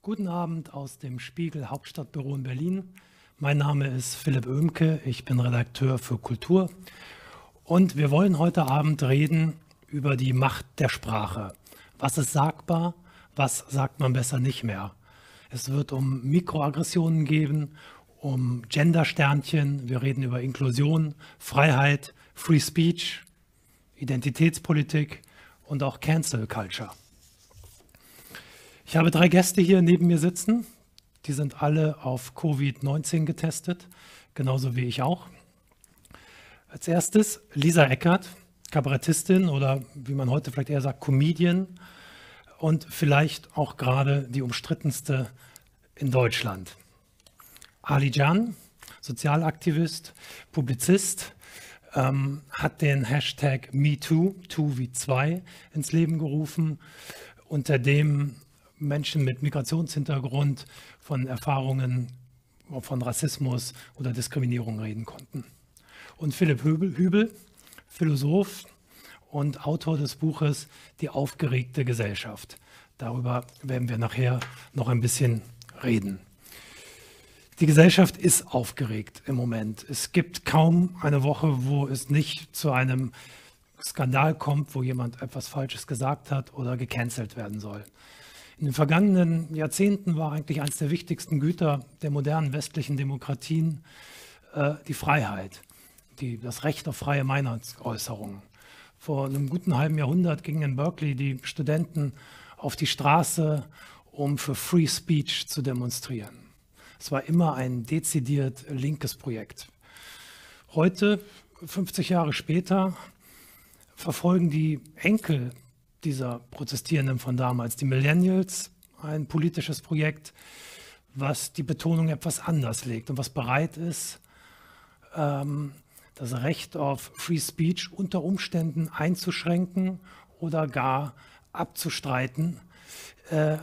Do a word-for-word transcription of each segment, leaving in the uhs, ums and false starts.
Guten Abend aus dem Spiegel Hauptstadtbüro in Berlin. Mein Name ist Philipp Oehmke, ich bin Redakteur für Kultur und wir wollen heute Abend reden über die Macht der Sprache. Was ist sagbar, was sagt man besser nicht mehr? Es wird um Mikroaggressionen gehen, um Gendersternchen, wir reden über Inklusion, Freiheit, Free Speech, Identitätspolitik und auch Cancel Culture. Ich habe drei Gäste hier neben mir sitzen. Die sind alle auf Covid neunzehn getestet, genauso wie ich auch. Als erstes Lisa Eckert, Kabarettistin oder wie man heute vielleicht eher sagt, Comedian und vielleicht auch gerade die umstrittenste in Deutschland. Ali Can, Sozialaktivist, Publizist, ähm, hat den Hashtag MeToo, Two wie zwei, ins Leben gerufen, unter dem Menschen mit Migrationshintergrund von Erfahrungen von Rassismus oder Diskriminierung reden konnten. Und Philipp Hübel, Hübel, Philosoph und Autor des Buches Die aufgeregte Gesellschaft. Darüber werden wir nachher noch ein bisschen reden. Die Gesellschaft ist aufgeregt im Moment. Es gibt kaum eine Woche, wo es nicht zu einem Skandal kommt, wo jemand etwas Falsches gesagt hat oder gecancelt werden soll. In den vergangenen Jahrzehnten war eigentlich eines der wichtigsten Güter der modernen westlichen Demokratien äh, die Freiheit, die, das Recht auf freie Meinungsäußerung. Vor einem guten halben Jahrhundert gingen in Berkeley die Studenten auf die Straße, um für Free Speech zu demonstrieren. Es war immer ein dezidiert linkes Projekt. Heute, fünfzig Jahre später, verfolgen die Enkel dieser Protestierenden von damals, die Millennials, ein politisches Projekt, was die Betonung etwas anders legt und was bereit ist, ähm, das Recht auf Free Speech unter Umständen einzuschränken oder gar abzustreiten, äh,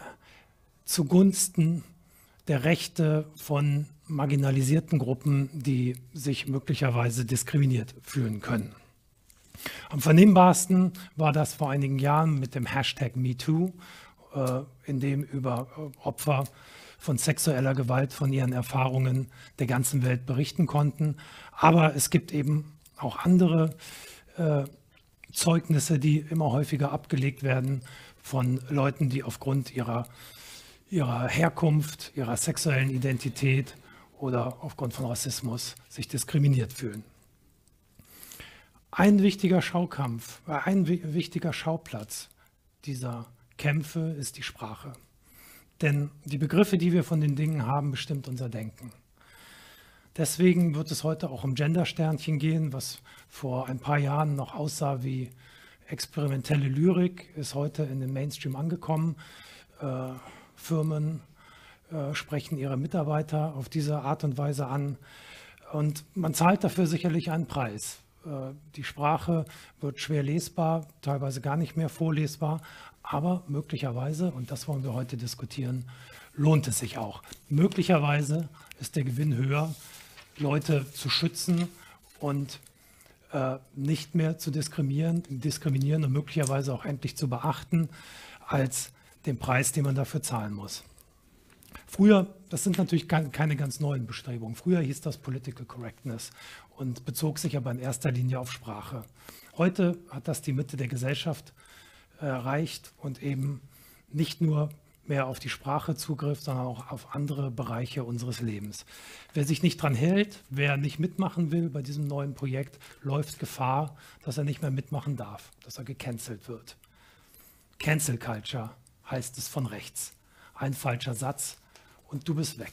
zugunsten der Rechte von marginalisierten Gruppen, die sich möglicherweise diskriminiert fühlen können. Am vernehmbarsten war das vor einigen Jahren mit dem Hashtag MeToo, äh, in dem über äh, Opfer von sexueller Gewalt, von ihren Erfahrungen der ganzen Welt berichten konnten. Aber es gibt eben auch andere äh, Zeugnisse, die immer häufiger abgelegt werden von Leuten, die aufgrund ihrer, ihrer Herkunft, ihrer sexuellen Identität oder aufgrund von Rassismus sich diskriminiert fühlen. Ein wichtiger Schaukampf, ein wichtiger Schauplatz dieser Kämpfe ist die Sprache. Denn die Begriffe, die wir von den Dingen haben, bestimmt unser Denken. Deswegen wird es heute auch um Gendersternchen gehen, was vor ein paar Jahren noch aussah wie experimentelle Lyrik, ist heute in den Mainstream angekommen. Äh, Firmen äh, sprechen ihre Mitarbeiter auf diese Art und Weise an. Und man zahlt dafür sicherlich einen Preis. Die Sprache wird schwer lesbar, teilweise gar nicht mehr vorlesbar, aber möglicherweise, und das wollen wir heute diskutieren, lohnt es sich auch. Möglicherweise ist der Gewinn höher, Leute zu schützen und äh, nicht mehr zu diskriminieren, diskriminieren und möglicherweise auch endlich zu beachten, als den Preis, den man dafür zahlen muss. Früher, das sind natürlich keine ganz neuen Bestrebungen, früher hieß das Political Correctness und bezog sich aber in erster Linie auf Sprache. Heute hat das die Mitte der Gesellschaft erreicht und eben nicht nur mehr auf die Sprache Zugriff, sondern auch auf andere Bereiche unseres Lebens. Wer sich nicht dran hält, wer nicht mitmachen will bei diesem neuen Projekt, läuft Gefahr, dass er nicht mehr mitmachen darf, dass er gecancelt wird. Cancel Culture heißt es von rechts. Ein falscher Satz und du bist weg.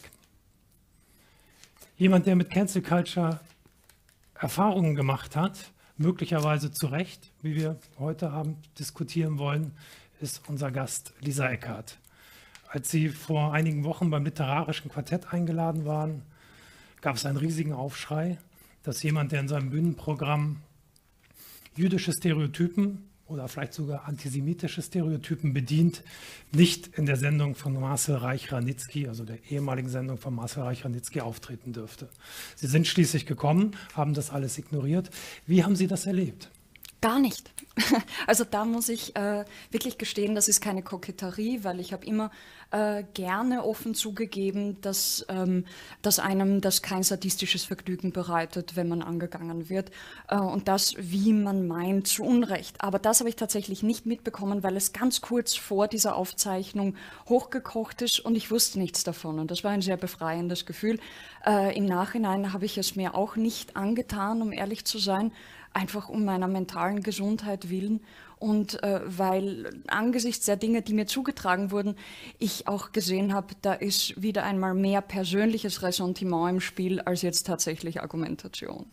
Jemand, der mit Cancel Culture Erfahrungen gemacht hat, möglicherweise zu Recht, wie wir heute Abend diskutieren wollen, ist unser Gast Lisa Eckert. Als Sie vor einigen Wochen beim Literarischen Quartett eingeladen waren, gab es einen riesigen Aufschrei, dass jemand, der in seinem Bühnenprogramm jüdische Stereotypen oder vielleicht sogar antisemitische Stereotypen bedient, nicht in der Sendung von Marcel Reich-Ranitzky, also der ehemaligen Sendung von Marcel Reich-Ranitzky, auftreten dürfte. Sie sind schließlich gekommen, haben das alles ignoriert. Wie haben Sie das erlebt? Gar nicht. Also da muss ich äh, wirklich gestehen, das ist keine Koketterie, weil ich habe immer äh, gerne offen zugegeben, dass, ähm, dass einem das kein sadistisches Vergnügen bereitet, wenn man angegangen wird. Äh, und das, wie man meint, zu Unrecht. Aber das habe ich tatsächlich nicht mitbekommen, weil es ganz kurz vor dieser Aufzeichnung hochgekocht ist und ich wusste nichts davon. Und das war ein sehr befreiendes Gefühl. Äh, im Nachhinein habe ich es mir auch nicht angetan, um ehrlich zu sein, einfach um meiner mentalen Gesundheit willen. Und äh, weil angesichts der Dinge, die mir zugetragen wurden, ich auch gesehen habe, da ist wieder einmal mehr persönliches Ressentiment im Spiel, als jetzt tatsächlich Argumentation.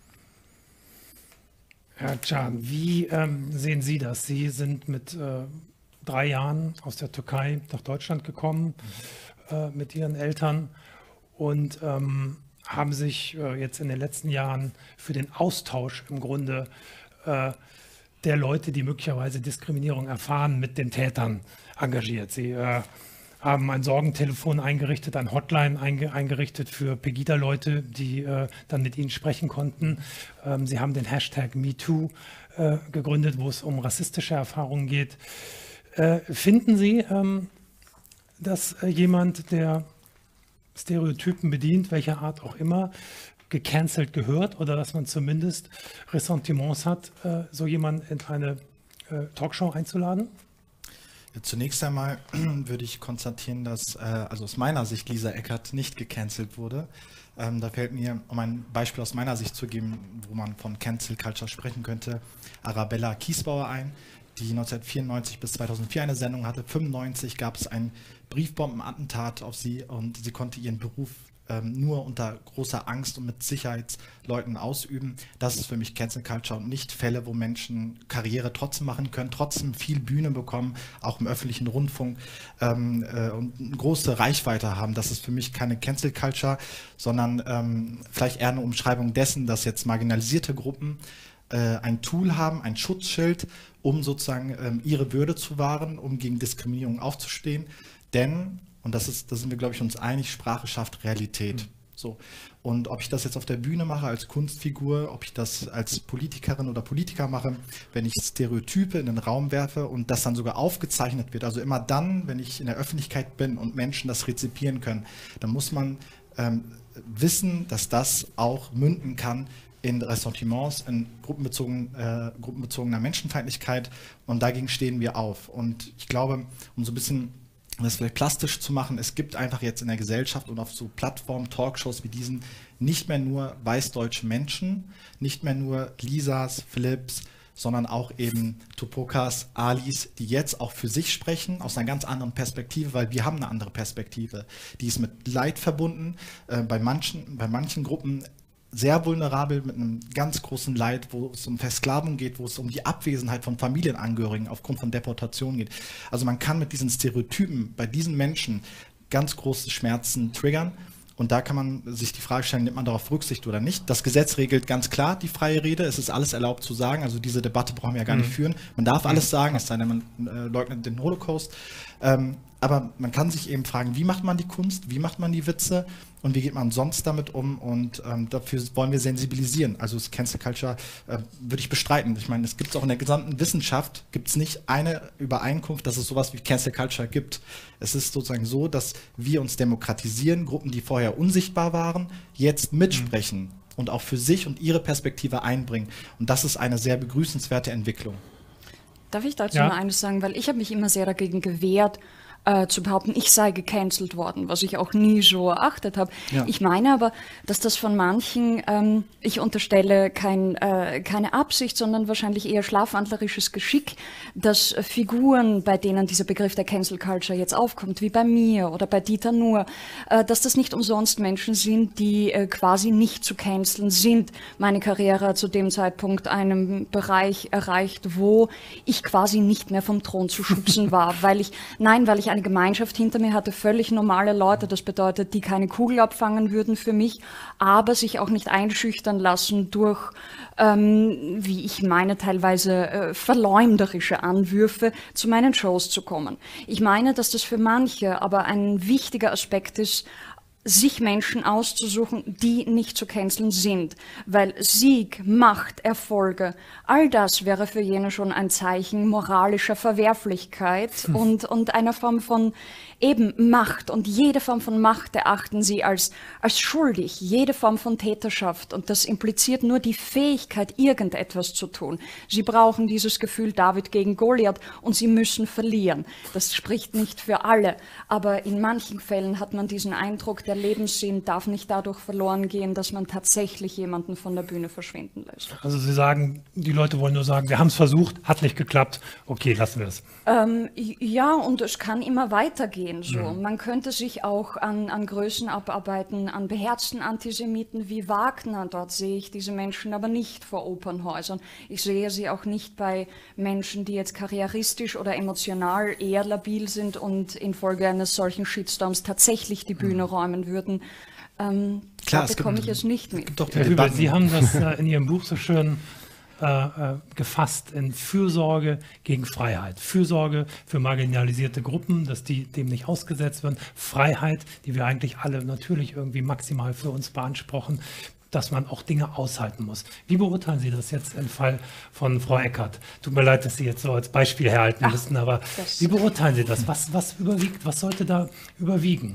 Herr Can, wie ähm, sehen Sie das? Sie sind mit äh, drei Jahren aus der Türkei nach Deutschland gekommen, mhm. äh, mit Ihren Eltern und ähm, haben sich äh, jetzt in den letzten Jahren für den Austausch im Grunde äh, der Leute, die möglicherweise Diskriminierung erfahren, mit den Tätern engagiert. Sie äh, haben ein Sorgentelefon eingerichtet, ein Hotline einge eingerichtet für Pegida-Leute, die äh, dann mit ihnen sprechen konnten. Ähm, Sie haben den Hashtag MeToo äh, gegründet, wo es um rassistische Erfahrungen geht. Äh, finden Sie, ähm, dass äh, jemand, der Stereotypen bedient, welcher Art auch immer, gecancelt gehört oder dass man zumindest Ressentiments hat, äh, so jemanden in eine äh, Talkshow einzuladen? Ja, zunächst einmal würde ich konstatieren, dass äh, also aus meiner Sicht Lisa Eckert nicht gecancelt wurde. Ähm, da fällt mir, um ein Beispiel aus meiner Sicht zu geben, wo man von Cancel Culture sprechen könnte, Arabella Kiesbauer ein, die neunzehnhundertvierundneunzig bis zweitausendvier eine Sendung hatte. neunzehnhundertfünfundneunzig gab es ein Briefbombenattentat auf sie und sie konnte ihren Beruf ähm, nur unter großer Angst und mit Sicherheitsleuten ausüben. Das ist für mich Cancel Culture und nicht Fälle, wo Menschen Karriere trotzdem machen können, trotzdem viel Bühne bekommen, auch im öffentlichen Rundfunk ähm, äh, und eine große Reichweite haben. Das ist für mich keine Cancel Culture, sondern ähm, vielleicht eher eine Umschreibung dessen, dass jetzt marginalisierte Gruppen äh, ein Tool haben, ein Schutzschild, um sozusagen ähm, ihre Würde zu wahren, um gegen Diskriminierung aufzustehen. Denn, und das ist, da sind wir, glaube ich, uns einig, Sprache schafft Realität. Mhm. So. Und ob ich das jetzt auf der Bühne mache als Kunstfigur, ob ich das als Politikerin oder Politiker mache, wenn ich Stereotype in den Raum werfe und das dann sogar aufgezeichnet wird, also immer dann, wenn ich in der Öffentlichkeit bin und Menschen das rezipieren können, dann muss man ähm, wissen, dass das auch münden kann in Ressentiments, in gruppenbezogen, äh, gruppenbezogener Menschenfeindlichkeit und dagegen stehen wir auf. Und ich glaube, um so ein bisschen das vielleicht plastisch zu machen, es gibt einfach jetzt in der Gesellschaft und auf so Plattformen, Talkshows wie diesen nicht mehr nur weißdeutsche Menschen, nicht mehr nur Lisas, Philipps, sondern auch eben Tupokas, Alis, die jetzt auch für sich sprechen, aus einer ganz anderen Perspektive, weil wir haben eine andere Perspektive. Die ist mit Leid verbunden, äh, bei manchen, bei manchen Gruppen sehr vulnerabel mit einem ganz großen Leid, wo es um Versklavung geht, wo es um die Abwesenheit von Familienangehörigen aufgrund von Deportation geht. Also man kann mit diesen Stereotypen bei diesen Menschen ganz große Schmerzen triggern und da kann man sich die Frage stellen, nimmt man darauf Rücksicht oder nicht? Das Gesetz regelt ganz klar die freie Rede, es ist alles erlaubt zu sagen, also diese Debatte brauchen wir ja gar mhm. nicht führen. Man darf mhm. alles sagen, es sei denn, man äh, leugnet den Holocaust. Ähm, aber man kann sich eben fragen, wie macht man die Kunst, wie macht man die Witze und wie geht man sonst damit um und ähm, dafür wollen wir sensibilisieren. Also das Cancel Culture äh, würde ich bestreiten. Ich meine, es gibt es auch in der gesamten Wissenschaft, gibt es nicht eine Übereinkunft, dass es sowas wie Cancel Culture gibt. Es ist sozusagen so, dass wir uns demokratisieren, Gruppen, die vorher unsichtbar waren, jetzt mitsprechen mhm. und auch für sich und ihre Perspektive einbringen. Und das ist eine sehr begrüßenswerte Entwicklung. Darf ich dazu ja. mal eines sagen, weil ich habe mich immer sehr dagegen gewehrt, äh, zu behaupten, ich sei gecancelt worden, was ich auch nie so erachtet habe. Ja. Ich meine aber, dass das von manchen, ähm, ich unterstelle kein, äh, keine Absicht, sondern wahrscheinlich eher schlafwandlerisches Geschick, dass äh, Figuren, bei denen dieser Begriff der Cancel Culture jetzt aufkommt, wie bei mir oder bei Dieter Nuhr, äh, dass das nicht umsonst Menschen sind, die äh, quasi nicht zu canceln sind. Meine Karriere hat zu dem Zeitpunkt einen Bereich erreicht, wo ich quasi nicht mehr vom Thron zu schubsen war, weil ich, nein, weil ich eine Gemeinschaft hinter mir hatte, völlig normale Leute, das bedeutet, die keine Kugel abfangen würden für mich, aber sich auch nicht einschüchtern lassen durch, ähm, wie ich meine, teilweise äh, verleumderische Anwürfe, zu meinen Shows zu kommen. Ich meine, dass das für manche aber ein wichtiger Aspekt ist, sich Menschen auszusuchen, die nicht zu canceln sind. Weil Sieg, Macht, Erfolge, all das wäre für jene schon ein Zeichen moralischer Verwerflichkeit hm. und, und einer Form von eben Macht. Und jede Form von Macht erachten sie als, als schuldig, jede Form von Täterschaft. Und das impliziert nur die Fähigkeit, irgendetwas zu tun. Sie brauchen dieses Gefühl David gegen Goliath und sie müssen verlieren. Das spricht nicht für alle, aber in manchen Fällen hat man diesen Eindruck, der Lebenssinn darf nicht dadurch verloren gehen, dass man tatsächlich jemanden von der Bühne verschwinden lässt. Also Sie sagen, die Leute wollen nur sagen, wir haben es versucht, hat nicht geklappt, okay, lassen wir es. Ähm, ja, und es kann immer weitergehen. So. Mhm. Man könnte sich auch an, an Größen abarbeiten, an beherzten Antisemiten wie Wagner. Dort sehe ich diese Menschen aber nicht vor Opernhäusern. Ich sehe sie auch nicht bei Menschen, die jetzt karrieristisch oder emotional eher labil sind und infolge eines solchen Shitstorms tatsächlich die Bühne mhm. räumen würden. Ähm, Klar, da bekomme ich es nicht mit. Doch, Herr Hübel, Sie haben das äh, in Ihrem Buch so schön Äh, gefasst in Fürsorge gegen Freiheit. Fürsorge für marginalisierte Gruppen, dass die dem nicht ausgesetzt werden. Freiheit, die wir eigentlich alle natürlich irgendwie maximal für uns beanspruchen, dass man auch Dinge aushalten muss. Wie beurteilen Sie das jetzt im Fall von Frau Eckert? Tut mir leid, dass Sie jetzt so als Beispiel herhalten Ach, müssen, aber wie beurteilen Sie das? Was, was überwiegt? Was sollte da überwiegen?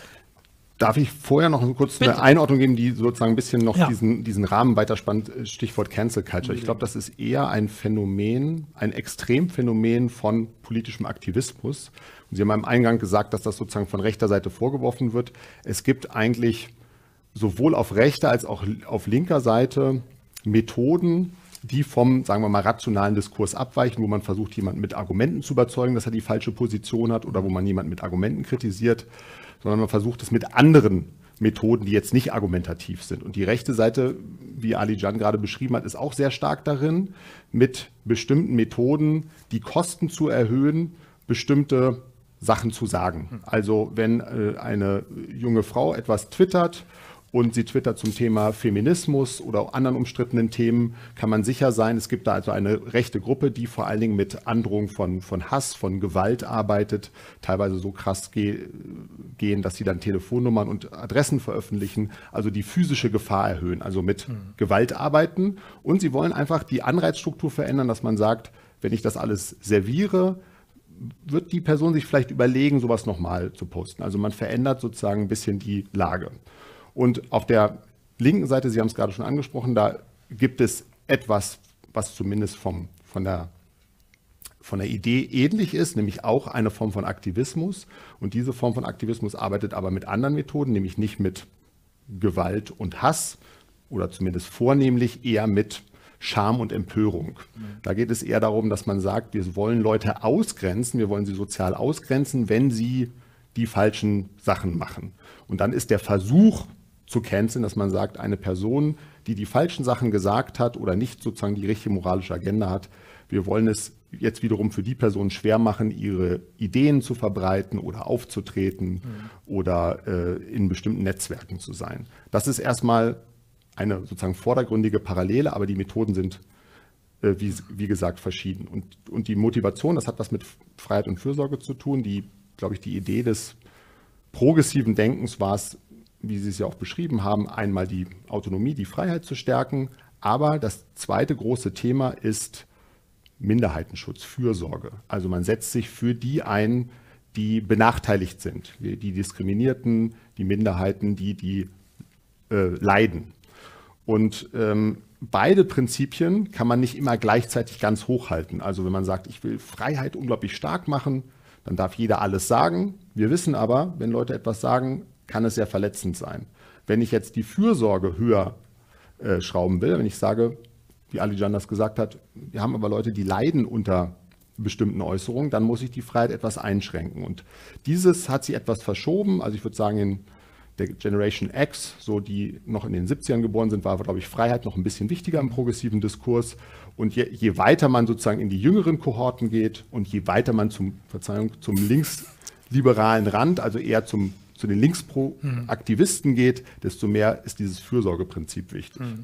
Darf ich vorher noch kurz Bitte. eine Einordnung geben, die sozusagen ein bisschen noch ja. diesen, diesen Rahmen weiterspannt, Stichwort Cancel Culture. Ich glaube, das ist eher ein Phänomen, ein Extremphänomen von politischem Aktivismus. Und Sie haben im Eingang gesagt, dass das sozusagen von rechter Seite vorgeworfen wird. Es gibt eigentlich sowohl auf rechter als auch auf linker Seite Methoden, die vom, sagen wir mal, rationalen Diskurs abweichen, wo man versucht, jemanden mit Argumenten zu überzeugen, dass er die falsche Position hat oder wo man jemanden mit Argumenten kritisiert, sondern man versucht es mit anderen Methoden, die jetzt nicht argumentativ sind. Und die rechte Seite, wie Ali Can gerade beschrieben hat, ist auch sehr stark darin, mit bestimmten Methoden die Kosten zu erhöhen, bestimmte Sachen zu sagen. Also wenn äh, eine junge Frau etwas twittert und sie twittert zum Thema Feminismus oder auch anderen umstrittenen Themen, kann man sicher sein, es gibt da also eine rechte Gruppe, die vor allen Dingen mit Androhung von, von Hass, von Gewalt arbeitet, teilweise so krass ge gehen, dass sie dann Telefonnummern und Adressen veröffentlichen, also die physische Gefahr erhöhen, also mit mhm. Gewalt arbeiten. Und sie wollen einfach die Anreizstruktur verändern, dass man sagt, wenn ich das alles serviere, wird die Person sich vielleicht überlegen, sowas nochmal zu posten. Also man verändert sozusagen ein bisschen die Lage. Und auf der linken Seite, Sie haben es gerade schon angesprochen, da gibt es etwas, was zumindest vom, von, der, von der Idee ähnlich ist, nämlich auch eine Form von Aktivismus. Und diese Form von Aktivismus arbeitet aber mit anderen Methoden, nämlich nicht mit Gewalt und Hass oder zumindest vornehmlich eher mit Scham und Empörung. Mhm. Da geht es eher darum, dass man sagt, wir wollen Leute ausgrenzen, wir wollen sie sozial ausgrenzen, wenn sie die falschen Sachen machen. Und dann ist der Versuch zu canceln, dass man sagt, eine Person, die die falschen Sachen gesagt hat oder nicht sozusagen die richtige moralische Agenda hat, wir wollen es jetzt wiederum für die Person schwer machen, ihre Ideen zu verbreiten oder aufzutreten mhm. oder äh, in bestimmten Netzwerken zu sein. Das ist erstmal eine sozusagen vordergründige Parallele, aber die Methoden sind, äh, wie, wie gesagt, verschieden. Und, und die Motivation, das hat was mit Freiheit und Fürsorge zu tun. Die, glaube ich, die Idee des progressiven Denkens war es, wie Sie es ja auch beschrieben haben, einmal die Autonomie, die Freiheit zu stärken. Aber das zweite große Thema ist Minderheitenschutz, Fürsorge. Also man setzt sich für die ein, die benachteiligt sind, die Diskriminierten, die Minderheiten, die, die äh, leiden. Und ähm, beide Prinzipien kann man nicht immer gleichzeitig ganz hochhalten. Also wenn man sagt, ich will Freiheit unglaublich stark machen, dann darf jeder alles sagen. Wir wissen aber, wenn Leute etwas sagen, kann es sehr verletzend sein. Wenn ich jetzt die Fürsorge höher äh, schrauben will, wenn ich sage, wie Ali Can das gesagt hat, wir haben aber Leute, die leiden unter bestimmten Äußerungen, dann muss ich die Freiheit etwas einschränken. Und dieses hat sich etwas verschoben. Also ich würde sagen, in der Generation X, so die noch in den siebzigern geboren sind, war, glaube ich, Freiheit noch ein bisschen wichtiger im progressiven Diskurs. Und je, je weiter man sozusagen in die jüngeren Kohorten geht und je weiter man zum, Verzeihung, zum linksliberalen Rand, also eher zum, zu den Linkspro-Aktivisten geht, desto mehr ist dieses Fürsorgeprinzip wichtig. Mhm.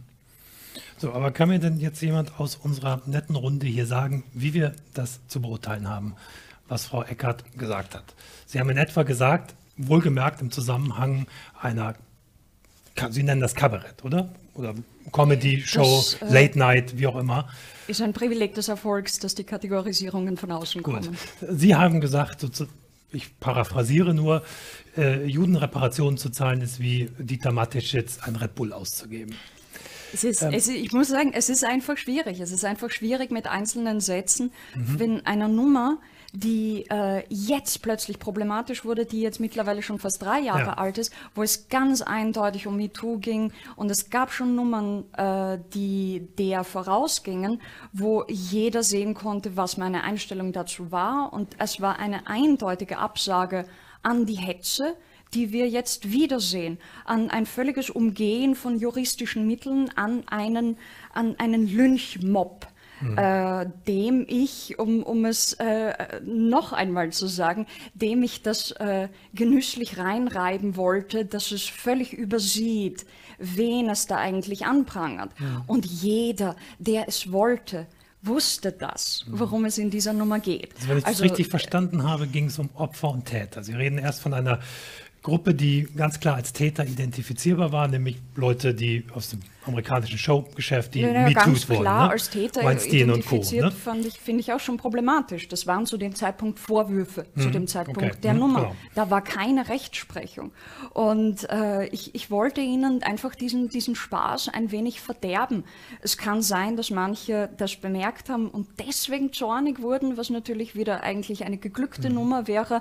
So, aber kann mir denn jetzt jemand aus unserer netten Runde hier sagen, wie wir das zu beurteilen haben, was Frau Eckert gesagt hat? Sie haben in etwa gesagt, wohlgemerkt im Zusammenhang einer, Sie nennen das Kabarett, oder? Oder Comedy-Show, äh, Late Night, wie auch immer. Ist ein Privileg des Erfolgs, dass die Kategorisierungen von außen Gut. kommen. Sie haben gesagt, ich paraphrasiere nur, äh, Judenreparationen zu zahlen ist wie Dieter Mateschitz ein Red Bull auszugeben. Es ist, ähm, es, ich muss sagen, es ist einfach schwierig. Es ist einfach schwierig mit einzelnen Sätzen, mhm. wenn einer Nummer, die äh, jetzt plötzlich problematisch wurde, die jetzt mittlerweile schon fast drei Jahre ja. alt ist, wo es ganz eindeutig um MeToo ging und es gab schon Nummern, äh, die der vorausgingen, wo jeder sehen konnte, was meine Einstellung dazu war und es war eine eindeutige Absage an die Hetze, die wir jetzt wiedersehen, an ein völliges Umgehen von juristischen Mitteln, an einen, an einen Lynchmob. Mhm. Äh, dem ich, um, um es äh, noch einmal zu sagen, dem ich das äh, genüsslich reinreiben wollte, dass es völlig übersieht, wen es da eigentlich anprangert. Mhm. Und jeder, der es wollte, wusste das, worum mhm. es in dieser Nummer geht. Also wenn ich also, das richtig verstanden habe, ging es um Opfer und Täter. Sie reden erst von einer Gruppe, die ganz klar als Täter identifizierbar war, nämlich Leute, die aus dem amerikanischen Showgeschäft, die ja, ja, MeToos wurden. Klar, ne? als Täter Weinstein identifiziert, und Co. Ne? fand ich, finde ich auch schon problematisch. Das waren zu dem Zeitpunkt Vorwürfe, mhm. zu dem Zeitpunkt okay. der mhm, Nummer. Genau. Da war keine Rechtsprechung. Und äh, ich, ich wollte ihnen einfach diesen, diesen Spaß ein wenig verderben. Es kann sein, dass manche das bemerkt haben und deswegen zornig wurden, was natürlich wieder eigentlich eine geglückte mhm. Nummer wäre,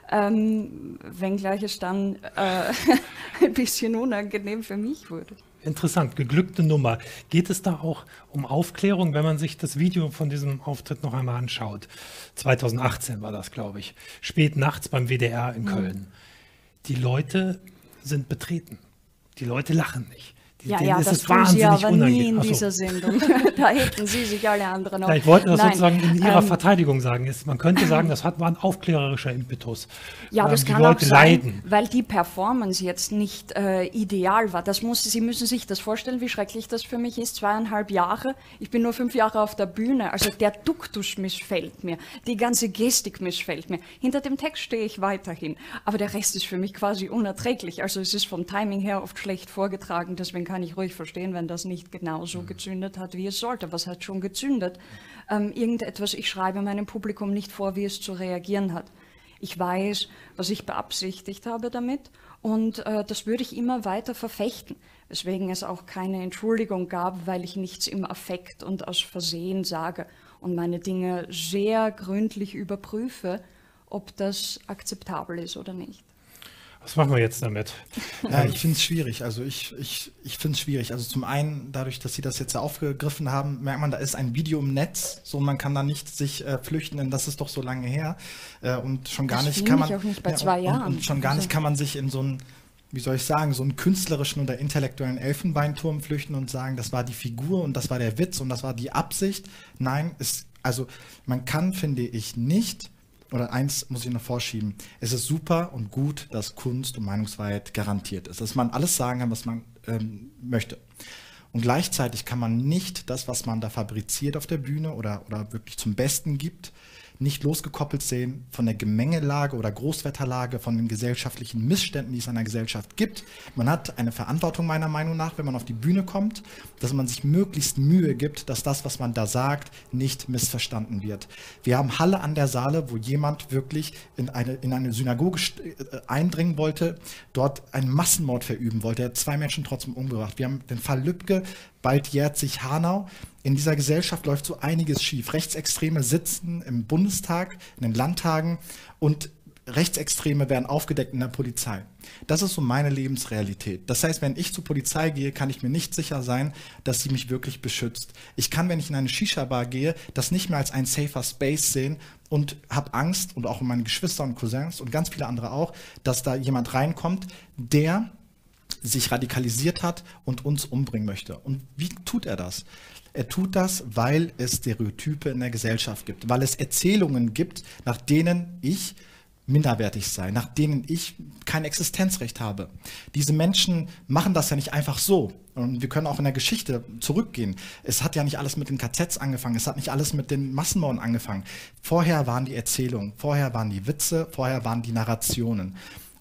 ähm, wenngleich es dann äh, ein bisschen unangenehm für mich wurde. Interessant, geglückte Nummer. Geht es da auch um Aufklärung, wenn man sich das Video von diesem Auftritt noch einmal anschaut? zweitausendachtzehn war das, glaube ich. Spät nachts beim W D R in Köln. Mhm. Die Leute sind betreten. Die Leute lachen nicht. Ja, ja, das tun Sie aber nie in dieser Sendung. Da hätten Sie sich alle anderen auf. Ja, ich wollte das Nein. sozusagen in Ihrer ähm, Verteidigung sagen. Ist, man könnte sagen, das hat, war ein aufklärerischer Impetus. Ja, aber es ähm, kann auch sein, leiden. Weil die Performance jetzt nicht äh, ideal war. Das muss, Sie müssen sich das vorstellen, wie schrecklich das für mich ist. Zweieinhalb Jahre, ich bin nur fünf Jahre auf der Bühne. Also der Duktus missfällt mir, die ganze Gestik missfällt mir. Hinter dem Text stehe ich weiterhin. Aber der Rest ist für mich quasi unerträglich. Also es ist vom Timing her oft schlecht vorgetragen, deswegen kann ich ruhig verstehen, wenn das nicht genau so gezündet hat, wie es sollte. Was hat schon gezündet? Ähm, irgendetwas, ich schreibe meinem Publikum nicht vor, wie es zu reagieren hat. Ich weiß, was ich beabsichtigt habe damit und äh, das würde ich immer weiter verfechten, weswegen es auch keine Entschuldigung gab, weil ich nichts im Affekt und aus Versehen sage und meine Dinge sehr gründlich überprüfe, ob das akzeptabel ist oder nicht. Was machen wir jetzt damit? Ja, ich finde es schwierig. Also ich, ich, ich finde es schwierig. Also zum einen, dadurch, dass Sie das jetzt aufgegriffen haben, merkt man, da ist ein Video im Netz, so man kann da nicht sich äh, flüchten, denn das ist doch so lange her. Äh, und schon gar das nicht kann man. Ich auch nicht bei ja, zwei und, Jahren. Und, und schon gar also. nicht kann man sich in so einen, wie soll ich sagen, so einen künstlerischen oder intellektuellen Elfenbeinturm flüchten und sagen, das war die Figur und das war der Witz und das war die Absicht. Nein, es, also man kann, finde ich, nicht. Oder eins muss ich noch vorschieben. Es ist super und gut, dass Kunst und Meinungsfreiheit garantiert ist. Dass man alles sagen kann, was man ähm, möchte. Und gleichzeitig kann man nicht das, was man da fabriziert auf der Bühne oder, oder wirklich zum Besten gibt, nicht losgekoppelt sehen von der Gemengelage oder Großwetterlage, von den gesellschaftlichen Missständen, die es in einer Gesellschaft gibt. Man hat eine Verantwortung meiner Meinung nach, wenn man auf die Bühne kommt, dass man sich möglichst Mühe gibt, dass das, was man da sagt, nicht missverstanden wird. Wir haben Halle an der Saale, wo jemand wirklich in eine, in eine Synagoge eindringen wollte, dort einen Massenmord verüben wollte. Er hat zwei Menschen trotzdem umgebracht. Wir haben den Fall Lübcke, bald jährt sich Hanau. In dieser Gesellschaft läuft so einiges schief. Rechtsextreme sitzen im Bundestag, in den Landtagen und Rechtsextreme werden aufgedeckt in der Polizei. Das ist so meine Lebensrealität. Das heißt, wenn ich zur Polizei gehe, kann ich mir nicht sicher sein, dass sie mich wirklich beschützt. Ich kann, wenn ich in eine Shisha-Bar gehe, das nicht mehr als ein safer Space sehen und habe Angst, und auch meine Geschwister und Cousins und ganz viele andere auch, dass da jemand reinkommt, der sich radikalisiert hat und uns umbringen möchte. Und wie tut er das? Er tut das, weil es Stereotype in der Gesellschaft gibt, weil es Erzählungen gibt, nach denen ich minderwertig sei, nach denen ich kein Existenzrecht habe. Diese Menschen machen das ja nicht einfach so. Und wir können auch in der Geschichte zurückgehen. Es hat ja nicht alles mit den K Zs angefangen, es hat nicht alles mit den Massenmorden angefangen. Vorher waren die Erzählungen, vorher waren die Witze, vorher waren die Narrationen.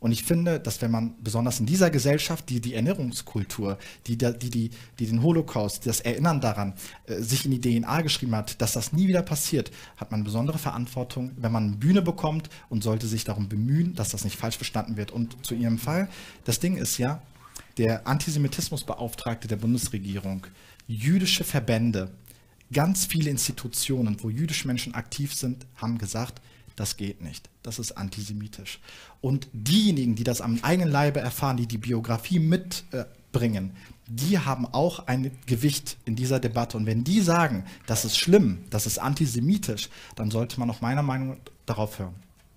Und ich finde, dass wenn man besonders in dieser Gesellschaft, die die Erinnerungskultur, die, die, die, die den Holocaust, das Erinnern daran, äh, sich in die D N A geschrieben hat, dass das nie wieder passiert, hat man besondere Verantwortung, wenn man eine Bühne bekommt und sollte sich darum bemühen, dass das nicht falsch verstanden wird. Und zu Ihrem Fall, das Ding ist ja, der Antisemitismusbeauftragte der Bundesregierung, jüdische Verbände, ganz viele Institutionen, wo jüdische Menschen aktiv sind, haben gesagt, das geht nicht, das ist antisemitisch. Und diejenigen, die das am eigenen Leibe erfahren, die die Biografie mitbringen, äh, die haben auch ein Gewicht in dieser Debatte. Und wenn die sagen, das ist schlimm, das ist antisemitisch, dann sollte man auch meiner Meinung nach darauf hören.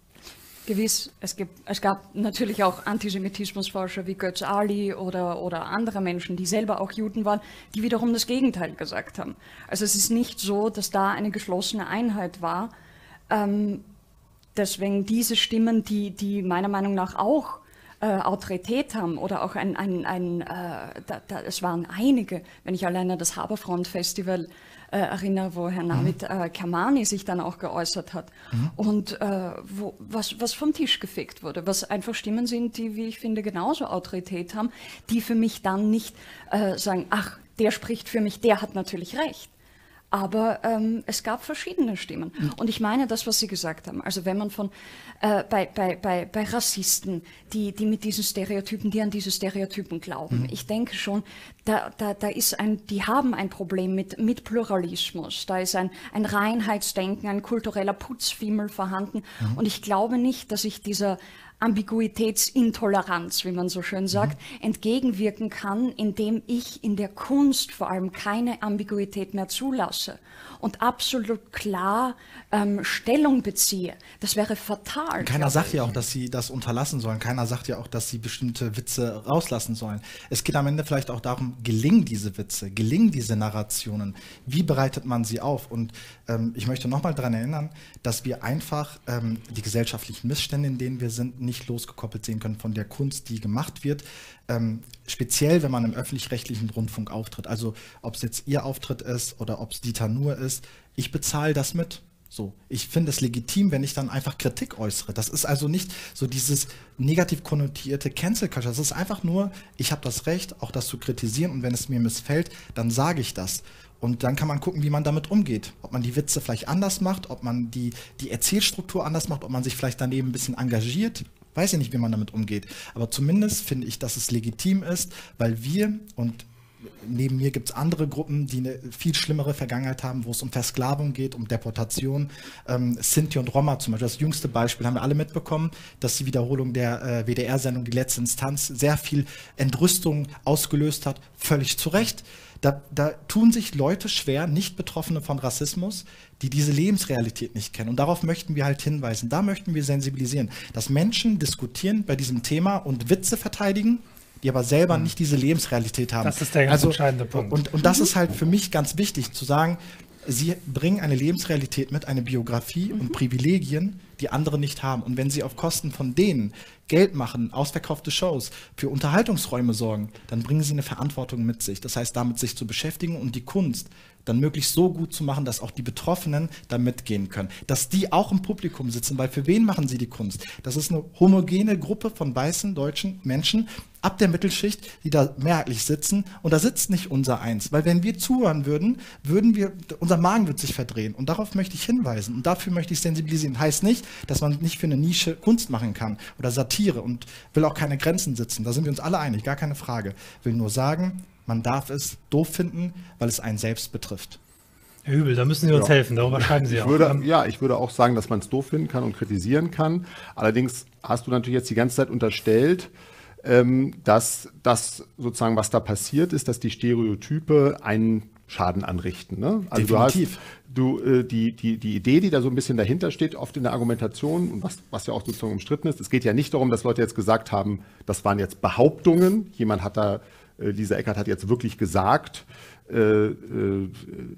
Gewiss, es, gibt, es gab natürlich auch Antisemitismusforscher wie Götz Ali oder, oder andere Menschen, die selber auch Juden waren, die wiederum das Gegenteil gesagt haben. Also es ist nicht so, dass da eine geschlossene Einheit war. Ähm, deswegen diese Stimmen, die, die meiner Meinung nach auch äh, Autorität haben oder auch ein, ein, ein äh, da, da, es waren einige, wenn ich alleine das Haberfront Festival äh, erinnere, wo Herr Navid mhm. äh, Kermani sich dann auch geäußert hat mhm. und äh, wo, was, was vom Tisch gefegt wurde, was einfach Stimmen sind, die, wie ich finde, genauso Autorität haben, die für mich dann nicht äh, sagen, ach, der spricht für mich, der hat natürlich recht. Aber ähm, es gab verschiedene Stimmen. Mhm. Und ich meine das, was Sie gesagt haben. Also wenn man von äh, bei, bei, bei, bei Rassisten, die, die mit diesen Stereotypen, die an diese Stereotypen glauben, mhm. ich denke schon, da, da, da ist ein, die haben ein Problem mit, mit Pluralismus. Da ist ein, ein Reinheitsdenken, ein kultureller Putzfimmel vorhanden. Mhm. Und ich glaube nicht, dass ich dieser Ambiguitätsintoleranz, wie man so schön sagt, mhm. entgegenwirken kann, indem ich in der Kunst vor allem keine Ambiguität mehr zulasse und absolut klar ähm, Stellung beziehe. Das wäre fatal. Keiner sagt ja auch, dass sie das unterlassen sollen. Keiner sagt ja auch, dass sie bestimmte Witze rauslassen sollen. Es geht am Ende vielleicht auch darum, gelingen diese Witze, gelingen diese Narrationen? Wie bereitet man sie auf? Und ähm, ich möchte nochmal daran erinnern, dass wir einfach ähm, die gesellschaftlichen Missstände, in denen wir sind, nicht losgekoppelt sehen können von der Kunst, die gemacht wird. Ähm, speziell, wenn man im öffentlich-rechtlichen Rundfunk auftritt. Also ob es jetzt Ihr Auftritt ist oder ob es Dieter Nuhr ist, ich bezahle das mit. So, ich finde es legitim, wenn ich dann einfach Kritik äußere. Das ist also nicht so dieses negativ konnotierte Cancel Culture. Das ist einfach nur, ich habe das Recht, auch das zu kritisieren und wenn es mir missfällt, dann sage ich das. Und dann kann man gucken, wie man damit umgeht. Ob man die Witze vielleicht anders macht, ob man die, die Erzählstruktur anders macht, ob man sich vielleicht daneben ein bisschen engagiert. Weiß ich nicht, wie man damit umgeht. Aber zumindest finde ich, dass es legitim ist, weil wir und neben mir gibt es andere Gruppen, die eine viel schlimmere Vergangenheit haben, wo es um Versklavung geht, um Deportation. Ähm, Sinti und Roma zum Beispiel, das jüngste Beispiel, haben wir alle mitbekommen, dass die Wiederholung der äh, W D R-Sendung Die letzte Instanz sehr viel Entrüstung ausgelöst hat. Völlig zu Recht. Da, da tun sich Leute schwer, nicht Betroffene von Rassismus, die diese Lebensrealität nicht kennen. Und darauf möchten wir halt hinweisen. Da möchten wir sensibilisieren, dass Menschen diskutieren bei diesem Thema und Witze verteidigen, die aber selber mhm. nicht diese Lebensrealität haben. Das ist der ganz also, entscheidende Punkt. Und, und das ist halt für mich ganz wichtig, zu sagen, sie bringen eine Lebensrealität mit, eine Biografie mhm. und Privilegien, die andere nicht haben. Und wenn sie auf Kosten von denen Geld machen, ausverkaufte Shows, für Unterhaltungsräume sorgen, dann bringen sie eine Verantwortung mit sich. Das heißt, damit sich zu beschäftigen und die Kunst dann möglichst so gut zu machen, dass auch die Betroffenen da mitgehen können. Dass die auch im Publikum sitzen, weil für wen machen sie die Kunst? Das ist eine homogene Gruppe von weißen deutschen Menschen ab der Mittelschicht, die da mehrheitlich sitzen und da sitzt nicht unser Eins. Weil wenn wir zuhören würden, würden wir, unser Magen wird sich verdrehen und darauf möchte ich hinweisen und dafür möchte ich sensibilisieren. Heißt nicht, dass man nicht für eine Nische Kunst machen kann oder Satire und will auch keine Grenzen setzen. Da sind wir uns alle einig, gar keine Frage. Will nur sagen, man darf es doof finden, weil es einen selbst betrifft. Herr Hübel, da müssen Sie uns ja. helfen, darüber schreiben Sie ich auch. Würde, ja, ich würde auch sagen, dass man es doof finden kann und kritisieren kann. Allerdings hast du natürlich jetzt die ganze Zeit unterstellt, ähm, dass das sozusagen, was da passiert ist, dass die Stereotype einen Schaden anrichten. Ne? Also Definitiv. Du hast, du, äh, die, die, die Idee, die da so ein bisschen dahinter steht, oft in der Argumentation, und was, was ja auch sozusagen umstritten ist, es geht ja nicht darum, dass Leute jetzt gesagt haben, das waren jetzt Behauptungen, jemand hat da, äh, Lisa Eckert hat jetzt wirklich gesagt, äh, äh,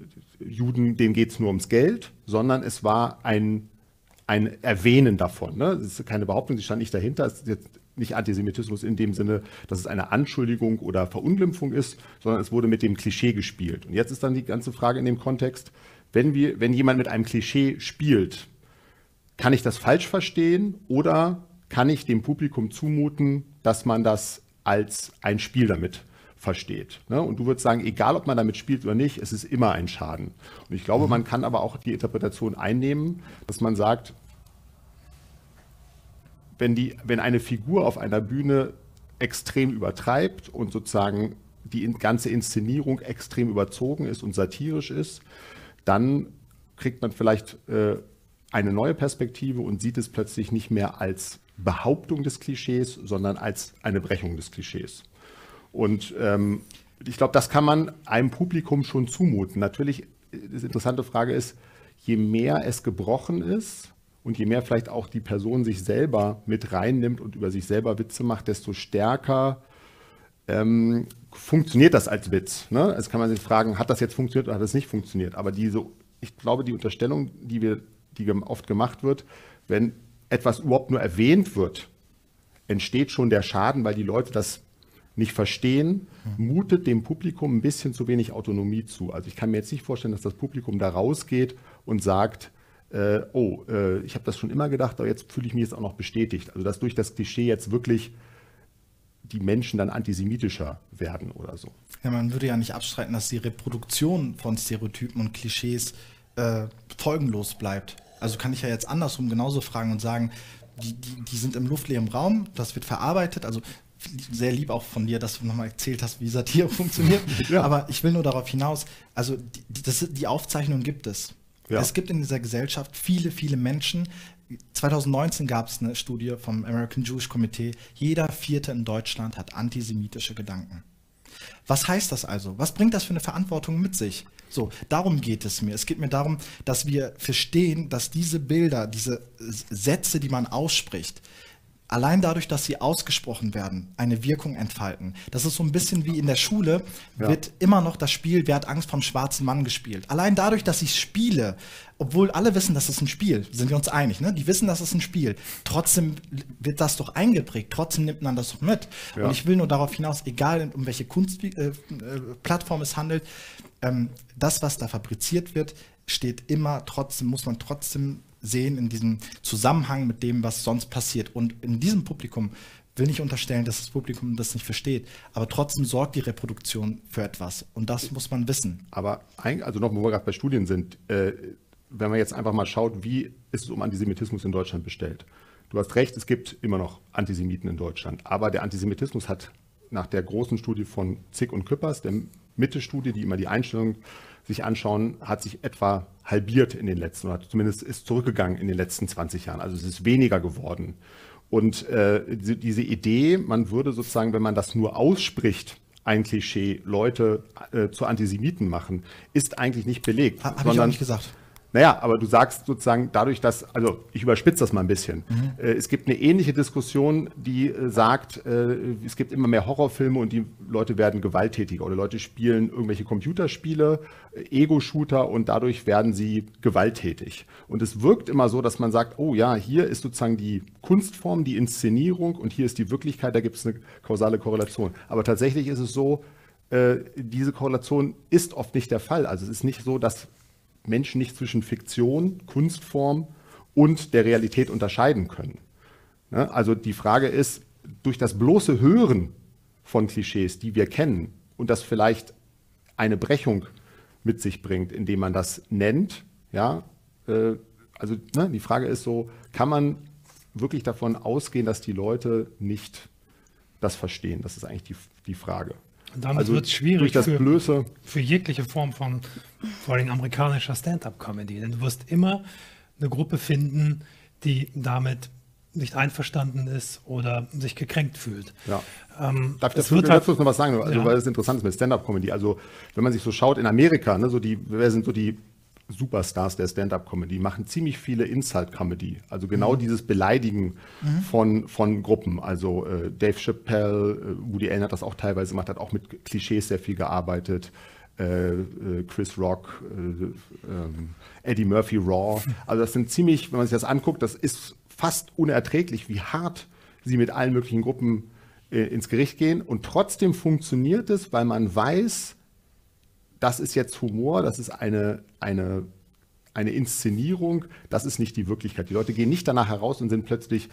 Juden, denen geht es nur ums Geld, sondern es war ein, ein Erwähnen davon. Ne? Es ist keine Behauptung, sie stand nicht dahinter, es ist jetzt nicht Antisemitismus in dem Sinne, dass es eine Anschuldigung oder Verunglimpfung ist, sondern es wurde mit dem Klischee gespielt. Und jetzt ist dann die ganze Frage in dem Kontext, wenn, wir, wenn jemand mit einem Klischee spielt, kann ich das falsch verstehen oder kann ich dem Publikum zumuten, dass man das als ein Spiel damit versteht. Ne? Und du würdest sagen, egal ob man damit spielt oder nicht, es ist immer ein Schaden. Und ich glaube, man kann aber auch die Interpretation einnehmen, dass man sagt, wenn, die, wenn eine Figur auf einer Bühne extrem übertreibt und sozusagen die ganze Inszenierung extrem überzogen ist und satirisch ist, dann kriegt man vielleicht äh, eine neue Perspektive und sieht es plötzlich nicht mehr als Behauptung des Klischees, sondern als eine Brechung des Klischees. Und ähm, ich glaube, das kann man einem Publikum schon zumuten. Natürlich, die interessante Frage ist, je mehr es gebrochen ist und je mehr vielleicht auch die Person sich selber mit reinnimmt und über sich selber Witze macht, desto stärker ähm, funktioniert das als Witz. Ne? Also kann man sich fragen, hat das jetzt funktioniert oder hat das nicht funktioniert? Aber diese, ich glaube, die Unterstellung, die, wir, die oft gemacht wird, wenn etwas überhaupt nur erwähnt wird, entsteht schon der Schaden, weil die Leute das nicht verstehen, mutet dem Publikum ein bisschen zu wenig Autonomie zu. Also ich kann mir jetzt nicht vorstellen, dass das Publikum da rausgeht und sagt, äh, oh, äh, ich habe das schon immer gedacht, aber jetzt fühle ich mich jetzt auch noch bestätigt. Also dass durch das Klischee jetzt wirklich die Menschen dann antisemitischer werden oder so. Ja, man würde ja nicht abstreiten, dass die Reproduktion von Stereotypen und Klischees äh, folgenlos bleibt. Also kann ich ja jetzt andersrum genauso fragen und sagen, die, die, die sind im luftleeren Raum, das wird verarbeitet, also sehr lieb auch von dir, dass du nochmal erzählt hast, wie Satire funktioniert. Ja. Aber ich will nur darauf hinaus, also die, das, die Aufzeichnung gibt es. Ja. Es gibt in dieser Gesellschaft viele, viele Menschen. zwanzig neunzehn gab es eine Studie vom American Jewish Committee. Jeder Vierte in Deutschland hat antisemitische Gedanken. Was heißt das also? Was bringt das für eine Verantwortung mit sich? So, darum geht es mir. Es geht mir darum, dass wir verstehen, dass diese Bilder, diese Sätze, die man ausspricht, allein dadurch, dass sie ausgesprochen werden, eine Wirkung entfalten. Das ist so ein bisschen wie in der Schule, ja. wird immer noch das Spiel Wer hat Angst vom schwarzen Mann gespielt. Allein dadurch, dass ich spiele, obwohl alle wissen, das ist ein Spiel, sind wir uns einig, ne? Die wissen, das ist ein Spiel. Trotzdem wird das doch eingeprägt, trotzdem nimmt man das doch mit. Ja. Und ich will nur darauf hinaus, egal um welche Kunstplattform äh, es handelt, ähm, das, was da fabriziert wird, steht immer trotzdem, muss man trotzdem sehen in diesem Zusammenhang mit dem, was sonst passiert. Und in diesem Publikum will nicht unterstellen, dass das Publikum das nicht versteht, aber trotzdem sorgt die Reproduktion für etwas. Und das muss man wissen. Aber, also noch, wo wir gerade bei Studien sind, äh, wenn man jetzt einfach mal schaut, wie ist es um Antisemitismus in Deutschland bestellt. Du hast recht, es gibt immer noch Antisemiten in Deutschland, aber der Antisemitismus hat nach der großen Studie von Zick und Küppers, der Mitte-Studie, die immer die Einstellung sich anschauen, hat sich etwa halbiert in den letzten, oder zumindest ist zurückgegangen in den letzten zwanzig Jahren. Also es ist weniger geworden. Und äh, diese Idee, man würde sozusagen, wenn man das nur ausspricht, ein Klischee, Leute äh, zu Antisemiten machen, ist eigentlich nicht belegt. Ha, Habe ich auch nicht gesagt. Naja, aber du sagst sozusagen dadurch, dass, also ich überspitze das mal ein bisschen, mhm. äh, es gibt eine ähnliche Diskussion, die äh, sagt, äh, es gibt immer mehr Horrorfilme und die Leute werden gewalttätiger oder Leute spielen irgendwelche Computerspiele, äh, Ego-Shooter und dadurch werden sie gewalttätig. Und es wirkt immer so, dass man sagt, oh ja, hier ist sozusagen die Kunstform, die Inszenierung und hier ist die Wirklichkeit, da gibt es eine kausale Korrelation. Aber tatsächlich ist es so, äh, diese Korrelation ist oft nicht der Fall. Also es ist nicht so, dass Menschen nicht zwischen Fiktion, Kunstform und der Realität unterscheiden können. Also die Frage ist, durch das bloße Hören von Klischees, die wir kennen und das vielleicht eine Brechung mit sich bringt, indem man das nennt, ja, also ne, die Frage ist so, kann man wirklich davon ausgehen, dass die Leute nicht das verstehen? Das ist eigentlich die, die Frage. Und damit also wird es schwierig das für, für jegliche Form von, vor allem amerikanischer Stand-up-Comedy. Denn du wirst immer eine Gruppe finden, die damit nicht einverstanden ist oder sich gekränkt fühlt. Ja. Ähm, Darf ich dazu halt, noch was sagen? Also, ja. Weil es interessant ist mit Stand-up-Comedy. Also wenn man sich so schaut in Amerika, ne, so die, wer sind so die Superstars der Stand-up-Comedy, machen ziemlich viele Insult-Comedy, also genau mhm. dieses Beleidigen mhm. von, von Gruppen, also äh, Dave Chappelle, äh, Woody Allen hat das auch teilweise gemacht, hat auch mit Klischees sehr viel gearbeitet, äh, äh, Chris Rock, äh, äh, Eddie Murphy Raw, also das sind ziemlich, wenn man sich das anguckt, das ist fast unerträglich, wie hart sie mit allen möglichen Gruppen äh, ins Gericht gehen und trotzdem funktioniert es, weil man weiß, das ist jetzt Humor, das ist eine, eine, eine Inszenierung, das ist nicht die Wirklichkeit. Die Leute gehen nicht danach heraus und sind plötzlich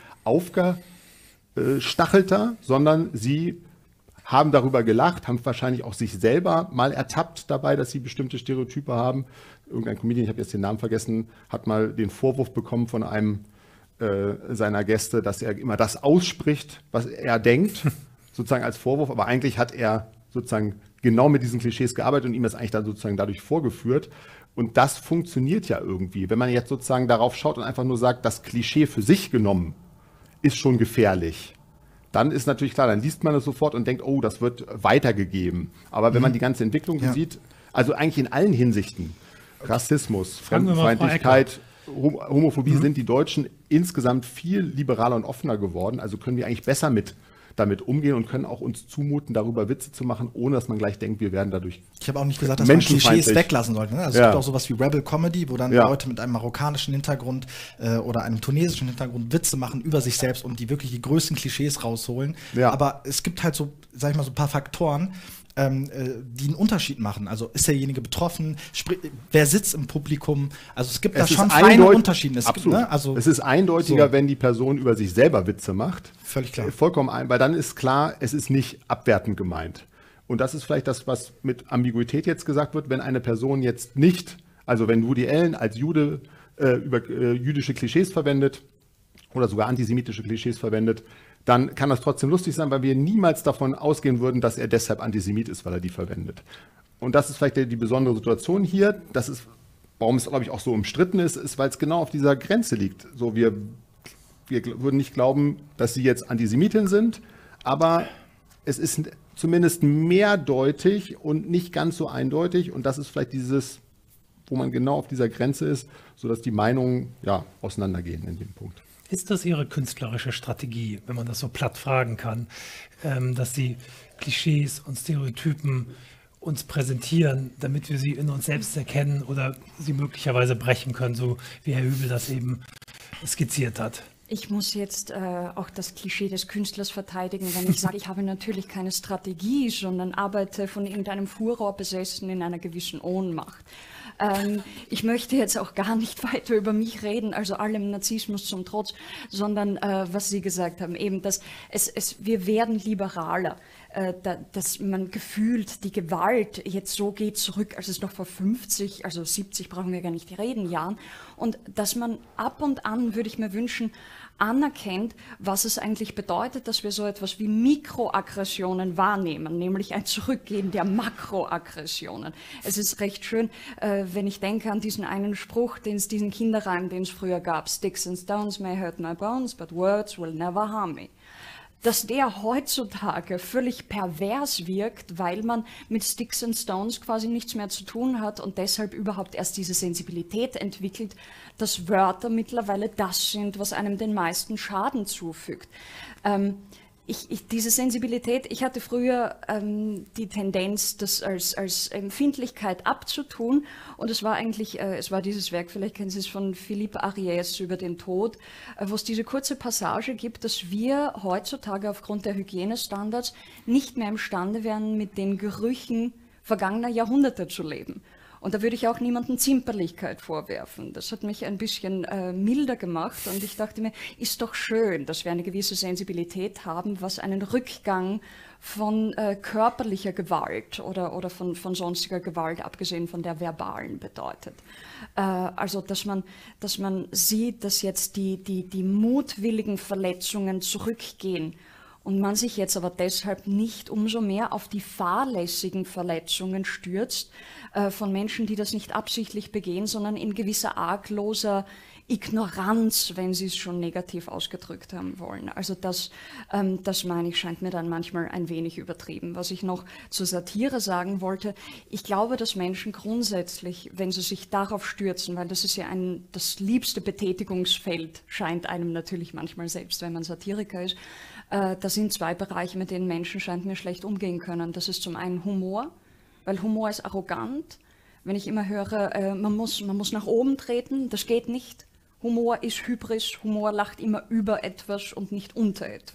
aufgestachelter, sondern sie haben darüber gelacht, haben wahrscheinlich auch sich selber mal ertappt dabei, dass sie bestimmte Stereotype haben. Irgendein Comedian, ich habe jetzt den Namen vergessen, hat mal den Vorwurf bekommen von einem äh, seiner Gäste, dass er immer das ausspricht, was er denkt, sozusagen als Vorwurf, aber eigentlich hat er sozusagen genau mit diesen Klischees gearbeitet und ihm das eigentlich dann sozusagen dadurch vorgeführt. Und das funktioniert ja irgendwie. Wenn man jetzt sozusagen darauf schaut und einfach nur sagt, das Klischee für sich genommen ist schon gefährlich, dann ist natürlich klar, dann liest man es sofort und denkt, oh, das wird weitergegeben. Aber wenn man die ganze Entwicklung ja. sieht, also eigentlich in allen Hinsichten, Rassismus, Fremdenfeindlichkeit, Homophobie, mhm. sind die Deutschen insgesamt viel liberaler und offener geworden. Also können wir eigentlich besser mit damit umgehen und können auch uns zumuten, darüber Witze zu machen, ohne dass man gleich denkt, wir werden dadurch Ich habe auch nicht gesagt, dass man Klischees weglassen sollte. Ne? Also ja. es gibt auch sowas wie Rebel Comedy, wo dann ja. Leute mit einem marokkanischen Hintergrund äh, oder einem tunesischen Hintergrund Witze machen über sich selbst und die wirklich die größten Klischees rausholen. Ja. Aber es gibt halt so, sag ich mal, so ein paar Faktoren, ähm, äh, die einen Unterschied machen. Also ist derjenige betroffen? Sprich, wer sitzt im Publikum? Also es gibt es da schon feine Unterschiede. Es, gibt, ne? also, es ist eindeutiger, so. wenn die Person über sich selber Witze macht. Völlig klar. Vollkommen ein, weil dann ist klar, es ist nicht abwertend gemeint. Und das ist vielleicht das, was mit Ambiguität jetzt gesagt wird, wenn eine Person jetzt nicht, also wenn Woody Allen als Jude äh, über äh, jüdische Klischees verwendet oder sogar antisemitische Klischees verwendet, dann kann das trotzdem lustig sein, weil wir niemals davon ausgehen würden, dass er deshalb Antisemit ist, weil er die verwendet. Und das ist vielleicht die, die besondere Situation hier. Das ist, warum es, glaube ich, auch so umstritten ist, ist, weil es genau auf dieser Grenze liegt. So, wir, wir würden nicht glauben, dass sie jetzt Antisemitin sind, aber es ist zumindest mehrdeutig und nicht ganz so eindeutig. Und das ist vielleicht dieses, wo man genau auf dieser Grenze ist, sodass die Meinungen ja, auseinandergehen in dem Punkt. Ist das Ihre künstlerische Strategie, wenn man das so platt fragen kann, ähm, dass Sie Klischees und Stereotypen uns präsentieren, damit wir sie in uns selbst erkennen oder sie möglicherweise brechen können, so wie Herr Hübel das eben skizziert hat? Ich muss jetzt äh, auch das Klischee des Künstlers verteidigen, wenn ich sage, ich habe natürlich keine Strategie, sondern arbeite von irgendeinem Furor besessen in einer gewissen Ohnmacht. Ähm, ich möchte jetzt auch gar nicht weiter über mich reden, also allem Narzissmus zum Trotz, sondern äh, was Sie gesagt haben, eben, dass es, es, wir werden liberaler, äh, da, dass man gefühlt die Gewalt jetzt so geht zurück, als es noch vor fünfzig, also siebzig brauchen wir gar nicht reden, Jahren, und dass man ab und an, würde ich mir wünschen, anerkennt, was es eigentlich bedeutet, dass wir so etwas wie Mikroaggressionen wahrnehmen, nämlich ein Zurückgehen der Makroaggressionen. Es ist recht schön, äh, wenn ich denke an diesen einen Spruch, den es, diesen Kinderreim, den es früher gab, Sticks and stones may hurt my bones, but words will never harm me. Dass der heutzutage völlig pervers wirkt, weil man mit Sticks and Stones quasi nichts mehr zu tun hat und deshalb überhaupt erst diese Sensibilität entwickelt, dass Wörter mittlerweile das sind, was einem den meisten Schaden zufügt. Ähm, Ich, ich, diese Sensibilität, ich hatte früher ähm, die Tendenz, das als, als Empfindlichkeit abzutun, und es war eigentlich, äh, es war dieses Werk, vielleicht kennen Sie es, von Philippe Ariès über den Tod, äh, wo es diese kurze Passage gibt, dass wir heutzutage aufgrund der Hygienestandards nicht mehr imstande wären, mit den Gerüchen vergangener Jahrhunderte zu leben. Und da würde ich auch niemandem Zimperlichkeit vorwerfen. Das hat mich ein bisschen äh, milder gemacht und ich dachte mir, ist doch schön, dass wir eine gewisse Sensibilität haben, was einen Rückgang von äh, körperlicher Gewalt oder, oder von, von sonstiger Gewalt, abgesehen von der verbalen, bedeutet. Äh, also, dass man, dass man sieht, dass jetzt die, die, die mutwilligen Verletzungen zurückgehen. Und man sich jetzt aber deshalb nicht umso mehr auf die fahrlässigen Verletzungen stürzt äh, von Menschen, die das nicht absichtlich begehen, sondern in gewisser argloser Ignoranz, wenn sie es schon negativ ausgedrückt haben wollen. Also das, ähm, das meine ich, scheint mir dann manchmal ein wenig übertrieben. Was ich noch zur Satire sagen wollte, ich glaube, dass Menschen grundsätzlich, wenn sie sich darauf stürzen, weil das ist ja ein, das liebste Betätigungsfeld, scheint einem natürlich manchmal selbst, wenn man Satiriker ist, Äh, das sind zwei Bereiche, mit denen Menschen, scheint mir, schlecht umgehen können. Das ist zum einen Humor, weil Humor ist arrogant. Wenn ich immer höre, äh, man muss, man muss nach oben treten, das geht nicht. Humor ist Hybris, Humor lacht immer über etwas und nicht unter etwas.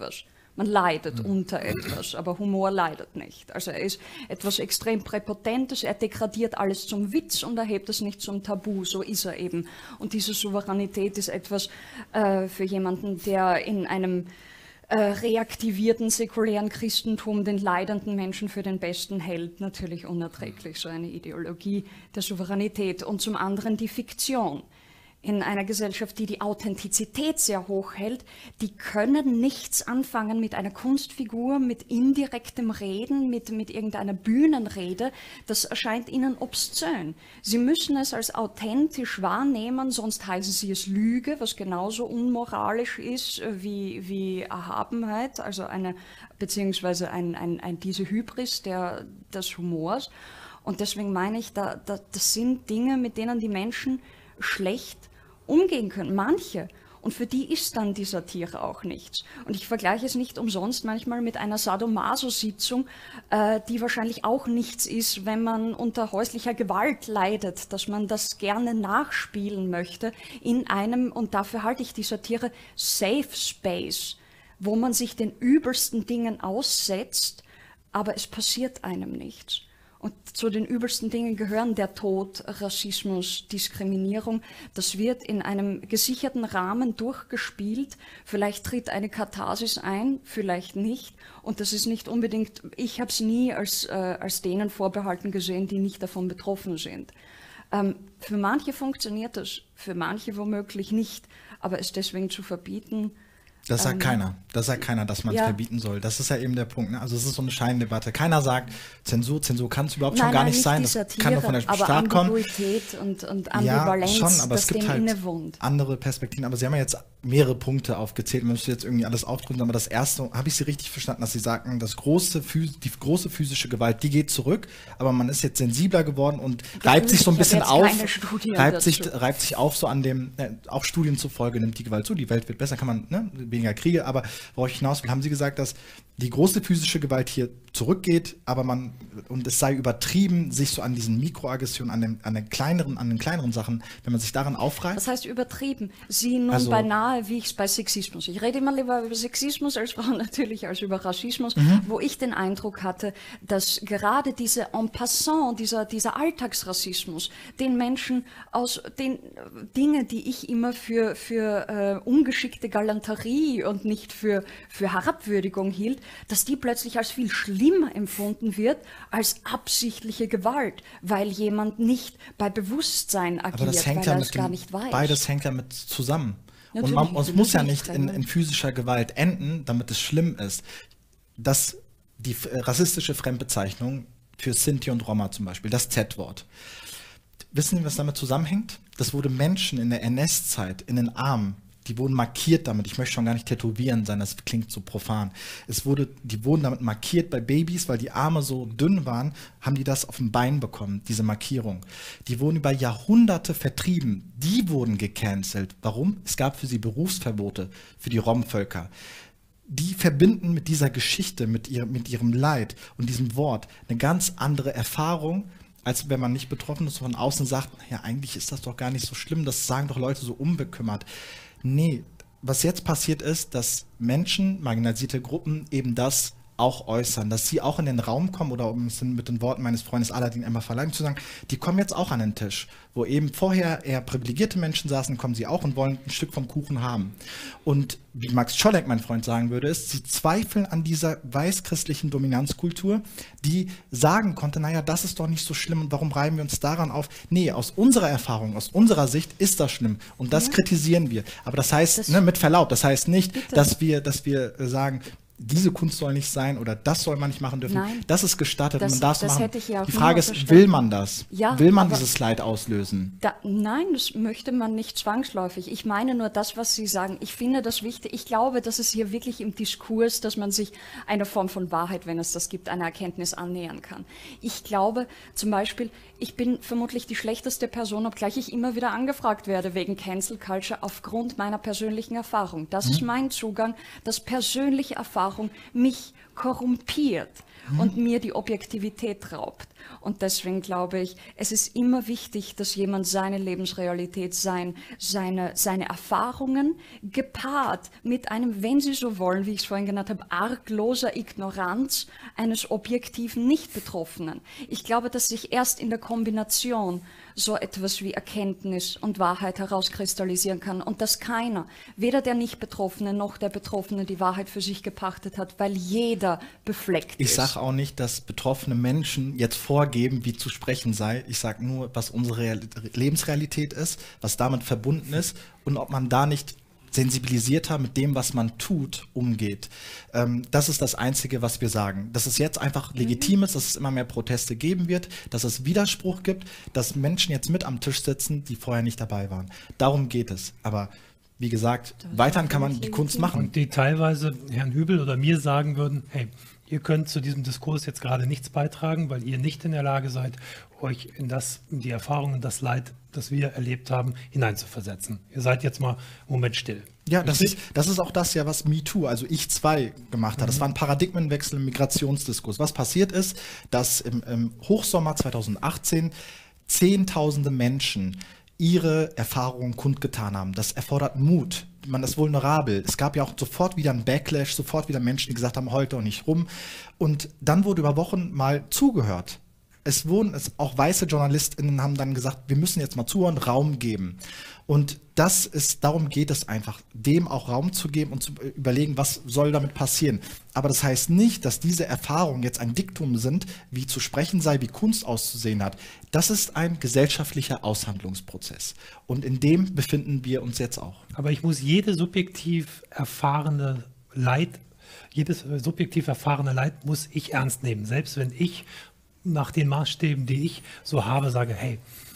Man leidet mhm. unter etwas, aber Humor leidet nicht. Also er ist etwas extrem Präpotentes, er degradiert alles zum Witz und erhebt es nicht zum Tabu, so ist er eben. Und diese Souveränität ist etwas äh, für jemanden, der in einem äh, reaktivierten, säkulären Christentum den leidenden Menschen für den Besten hält, natürlich unerträglich, so eine Ideologie der Souveränität. Und zum anderen die Fiktion. In einer Gesellschaft, die die Authentizität sehr hoch hält, die können nichts anfangen mit einer Kunstfigur, mit indirektem Reden, mit, mit irgendeiner Bühnenrede. Das erscheint ihnen obszön. Sie müssen es als authentisch wahrnehmen, sonst heißen sie es Lüge, was genauso unmoralisch ist wie, wie Erhabenheit, also eine, beziehungsweise ein, ein, ein, diese Hybris der, des Humors. Und deswegen meine ich, da, da, das sind Dinge, mit denen die Menschen schlecht umgehen können, manche. Und für die ist dann die Satire auch nichts. Und ich vergleiche es nicht umsonst manchmal mit einer Sadomaso-Sitzung, äh, die wahrscheinlich auch nichts ist, wenn man unter häuslicher Gewalt leidet, dass man das gerne nachspielen möchte in einem, und dafür halte ich die Satire, Safe Space, wo man sich den übelsten Dingen aussetzt, aber es passiert einem nichts. Und zu den übelsten Dingen gehören der Tod, Rassismus, Diskriminierung. Das wird in einem gesicherten Rahmen durchgespielt. Vielleicht tritt eine Katharsis ein, vielleicht nicht. Und das ist nicht unbedingt, ich habe es nie als, äh, als denen vorbehalten gesehen, die nicht davon betroffen sind. Ähm, für manche funktioniert das, für manche womöglich nicht. Aber es deswegen zu verbieten, das sagt ähm, keiner. Das sagt keiner, dass man es ja. verbieten soll. Das ist ja eben der Punkt. Ne? Also es ist so eine Scheindebatte. Keiner sagt, Zensur, Zensur kann es überhaupt nein, schon gar nein, nicht sein. Das Satire, kann nur von der aber Staat kommen. Ambiguität und, und Ambivalenz, ja, schon, aber das es gibt dem halt innewohnt. Andere Perspektiven. Aber Sie haben ja jetzt mehrere Punkte aufgezählt. Man müsste jetzt irgendwie alles aufdrücken. Aber das erste, habe ich Sie richtig verstanden, dass Sie sagten, das große, die große physische Gewalt, die geht zurück. Aber man ist jetzt sensibler geworden und das reibt sich so ein bisschen auf. Reibt sich, reibt sich auf so an dem, äh, auch Studien zufolge nimmt die Gewalt zu. Die Welt wird besser, kann man, ne, weniger Kriege. Aber worauf ich hinaus will, haben Sie gesagt, dass die große physische Gewalt hier zurückgeht, aber man, und es sei übertrieben, sich so an diesen Mikroaggressionen, an den, an den kleineren, an den kleineren Sachen, wenn man sich daran aufreibt. Was heißt übertrieben? Sie nun also, beinahe, wie ich es bei Sexismus. Ich rede immer lieber über Sexismus als Frau natürlich als über Rassismus, mhm. wo ich den Eindruck hatte, dass gerade diese en passant, dieser, dieser Alltagsrassismus, den Menschen aus den Dinge, die ich immer für, für äh, ungeschickte Galanterie und nicht für, für Herabwürdigung hielt, dass die plötzlich als viel schlimmer empfunden wird als absichtliche Gewalt, weil jemand nicht bei Bewusstsein agiert, aber das hängt weil ja er mit es gar dem, nicht weiß. Beides hängt ja mit zusammen. Natürlich, und man, es muss ja nicht in, in physischer Gewalt enden, damit es schlimm ist. Das, die rassistische Fremdbezeichnung für Sinti und Roma zum Beispiel, das Z-Wort. Wissen Sie, was damit zusammenhängt? Das wurde Menschen in der N S-Zeit in den Armen, die wurden markiert damit. Ich möchte schon gar nicht tätowieren sein, das klingt so profan. Es wurde, die wurden damit markiert bei Babys, weil die Arme so dünn waren, haben die das auf dem Bein bekommen, diese Markierung. Die wurden über Jahrhunderte vertrieben. Die wurden gecancelt. Warum? Es gab für sie Berufsverbote, für die Rom-Völker. Die verbinden mit dieser Geschichte, mit ihrem, mit ihrem Leid und diesem Wort eine ganz andere Erfahrung, als wenn man nicht betroffen ist, von außen sagt, ja, eigentlich ist das doch gar nicht so schlimm, das sagen doch Leute so unbekümmert. Nee, was jetzt passiert ist, dass Menschen, marginalisierte Gruppen eben das auch äußern, dass sie auch in den Raum kommen, oder um es mit den Worten meines Freundes Aladin Emma Verleim zu sagen, die kommen jetzt auch an den Tisch, wo eben vorher eher privilegierte Menschen saßen, kommen sie auch und wollen ein Stück vom Kuchen haben. Und wie Max Czolek, mein Freund, sagen würde, ist, sie zweifeln an dieser weißchristlichen Dominanzkultur, die sagen konnte, naja, das ist doch nicht so schlimm und warum reiben wir uns daran auf? Nee, aus unserer Erfahrung, aus unserer Sicht ist das schlimm und das ja. kritisieren wir. Aber das heißt, das ne, mit Verlaub, das heißt nicht, bitte. dass wir, dass wir sagen, diese Kunst soll nicht sein oder das soll man nicht machen dürfen. Nein, das ist gestattet, das, man darf es machen. Ja, die Frage ist, will man das? Ja, will man dieses Leid auslösen? Da, nein, das möchte man nicht zwangsläufig. Ich meine nur das, was Sie sagen. Ich finde das wichtig. Ich glaube, dass es hier wirklich im Diskurs, dass man sich einer Form von Wahrheit, wenn es das gibt, einer Erkenntnis annähern kann. Ich glaube zum Beispiel, ich bin vermutlich die schlechteste Person, obgleich ich immer wieder angefragt werde wegen Cancel Culture aufgrund meiner persönlichen Erfahrung. Das mhm. ist mein Zugang, dass persönliche Erfahrung Erfahrung mich korrumpiert mhm. und mir die Objektivität raubt. Und deswegen glaube ich, es ist immer wichtig, dass jemand seine Lebensrealität, sein, seine, seine Erfahrungen gepaart mit einem, wenn Sie so wollen, wie ich es vorhin genannt habe, argloser Ignoranz eines objektiven Nicht-Betroffenen. Ich glaube, dass sich erst in der Kombination so etwas wie Erkenntnis und Wahrheit herauskristallisieren kann und dass keiner, weder der Nicht-Betroffene noch der Betroffene, die Wahrheit für sich gepachtet hat, weil jeder befleckt ich ist. Ich sage auch nicht, dass betroffene Menschen jetzt vorgeben, wie zu sprechen sei. Ich sage nur, was unsere Real- Lebensrealität ist, was damit verbunden ist und ob man da nicht sensibilisierter mit dem, was man tut, umgeht. Ähm, das ist das Einzige, was wir sagen. Dass es jetzt einfach legitim ist, dass es immer mehr Proteste geben wird, dass es Widerspruch gibt, dass Menschen jetzt mit am Tisch sitzen, die vorher nicht dabei waren. Darum geht es. Aber wie gesagt, weiterhin kann man die Kunst machen. Und die teilweise Herrn Hübel oder mir sagen würden, hey, ihr könnt zu diesem Diskurs jetzt gerade nichts beitragen, weil ihr nicht in der Lage seid, euch in das, in die Erfahrung und das Leid, das wir erlebt haben, hineinzuversetzen. Ihr seid jetzt mal einen Moment still. Ja, das ist, das ist auch das ja, was MeToo, also Ich zwei gemacht hat. Das war ein Paradigmenwechsel im Migrationsdiskurs. Was passiert ist, dass im, im Hochsommer zweitausendachtzehn Zehntausende Menschen ihre Erfahrungen kundgetan haben. Das erfordert Mut. Man ist vulnerabel. Es gab ja auch sofort wieder einen Backlash, sofort wieder Menschen, die gesagt haben, heult doch nicht rum. Und dann wurde über Wochen mal zugehört. Es wurden, es, auch weiße JournalistInnen haben dann gesagt, wir müssen jetzt mal zuhören, Raum geben. Und das ist, darum geht es einfach, dem auch Raum zu geben und zu überlegen, was soll damit passieren. Aber das heißt nicht, dass diese Erfahrungen jetzt ein Diktum sind, wie zu sprechen sei, wie Kunst auszusehen hat. Das ist ein gesellschaftlicher Aushandlungsprozess. Und in dem befinden wir uns jetzt auch. Aber ich muss jede subjektiv erfahrene Leid, jedes subjektiv erfahrene Leid muss ich ernst nehmen. Selbst wenn ich nach den Maßstäben, die ich so habe, sage, hey,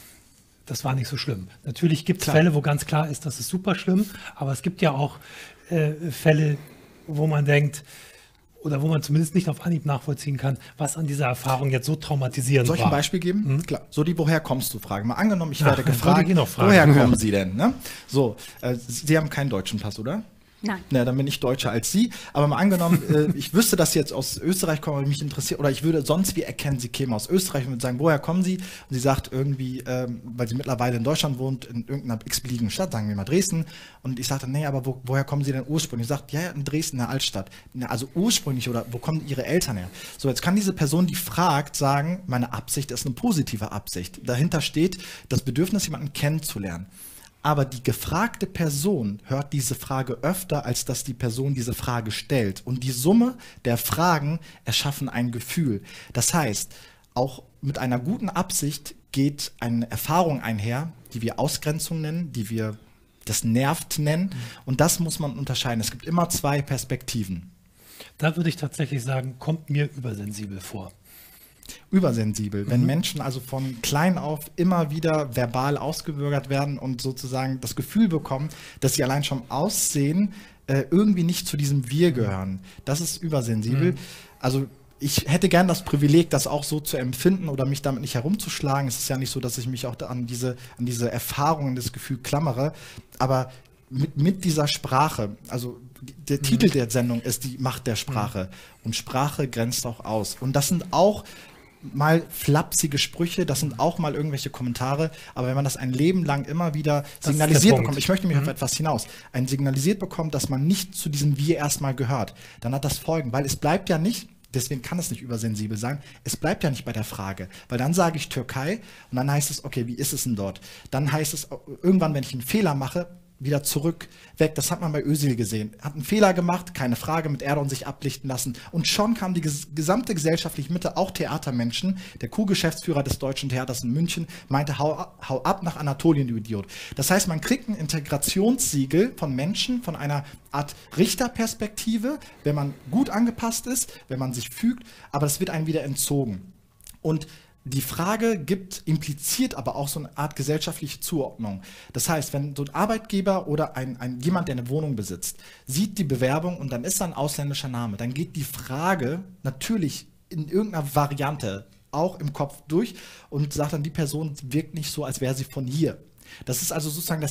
das war nicht so schlimm. Natürlich gibt es Fälle, wo ganz klar ist, das ist super schlimm, aber es gibt ja auch äh, Fälle, wo man denkt, oder wo man zumindest nicht auf Anhieb nachvollziehen kann, was an dieser Erfahrung jetzt so traumatisierend war. Soll ich ein Beispiel geben? Mhm. Klar. So die Woher kommst du Frage. Mal angenommen, ich werde ja, gefragt, woher kommen Sie denn? Ne? So, äh, Sie haben keinen deutschen Pass, oder? Nein. Na, dann bin ich deutscher als Sie. Aber mal angenommen, äh, ich wüsste, dass Sie jetzt aus Österreich kommen, oder mich interessiert, oder ich würde sonst wie erkennen, Sie kämen aus Österreich und würde sagen, woher kommen Sie? Und sie sagt irgendwie, ähm, weil sie mittlerweile in Deutschland wohnt, in irgendeiner x-beliebigen Stadt, sagen wir mal Dresden. Und ich sagte, nee, aber wo, woher kommen Sie denn ursprünglich? Sie sagt, ja, ja, in Dresden, in der Altstadt. Na, also ursprünglich, oder wo kommen Ihre Eltern her? So, jetzt kann diese Person, die fragt, sagen, meine Absicht ist eine positive Absicht. Dahinter steht das Bedürfnis, jemanden kennenzulernen. Aber die gefragte Person hört diese Frage öfter, als dass die Person diese Frage stellt. Und die Summe der Fragen erschaffen ein Gefühl. Das heißt, auch mit einer guten Absicht geht eine Erfahrung einher, die wir Ausgrenzung nennen, die wir das nervt nennen. Und das muss man unterscheiden. Es gibt immer zwei Perspektiven. Da würde ich tatsächlich sagen, kommt mir übersensibel vor. Übersensibel, wenn mhm. Menschen also von klein auf immer wieder verbal ausgebürgert werden und sozusagen das Gefühl bekommen, dass sie allein schon aussehen, äh, irgendwie nicht zu diesem Wir gehören. Das ist übersensibel. Mhm. Also ich hätte gern das Privileg, das auch so zu empfinden oder mich damit nicht herumzuschlagen. Es ist ja nicht so, dass ich mich auch an diese, an diese Erfahrungen, das Gefühl klammere, aber mit, mit dieser Sprache, also der mhm. Titel der Sendung ist die Macht der Sprache. Mhm. Und Sprache grenzt auch aus. Und das sind auch mal flapsige Sprüche, das sind auch mal irgendwelche Kommentare, aber wenn man das ein Leben lang immer wieder das signalisiert bekommt, ich möchte mich mhm. auf etwas hinaus, ein signalisiert bekommt, dass man nicht zu diesem Wir erstmal gehört, dann hat das Folgen, weil es bleibt ja nicht, deswegen kann es nicht übersensibel sein, es bleibt ja nicht bei der Frage, weil dann sage ich Türkei und dann heißt es, okay, wie ist es denn dort? Dann heißt es irgendwann, wenn ich einen Fehler mache, wieder zurück, weg. Das hat man bei Özil gesehen. Hat einen Fehler gemacht, keine Frage, mit Erdogan sich ablichten lassen. Und schon kam die ges- gesamte gesellschaftliche Mitte, auch Theatermenschen. Der Co-Geschäftsführer des Deutschen Theaters in München meinte, hau, hau ab nach Anatolien, du Idiot. Das heißt, man kriegt ein Integrationssiegel von Menschen, von einer Art Richterperspektive, wenn man gut angepasst ist, wenn man sich fügt, aber es wird einem wieder entzogen. Und die Frage gibt, impliziert aber auch so eine Art gesellschaftliche Zuordnung. Das heißt, wenn so ein Arbeitgeber oder ein, ein, jemand, der eine Wohnung besitzt, sieht die Bewerbung und dann ist da ein ausländischer Name, dann geht die Frage natürlich in irgendeiner Variante auch im Kopf durch und sagt dann, die Person wirkt nicht so, als wäre sie von hier. Das ist also sozusagen das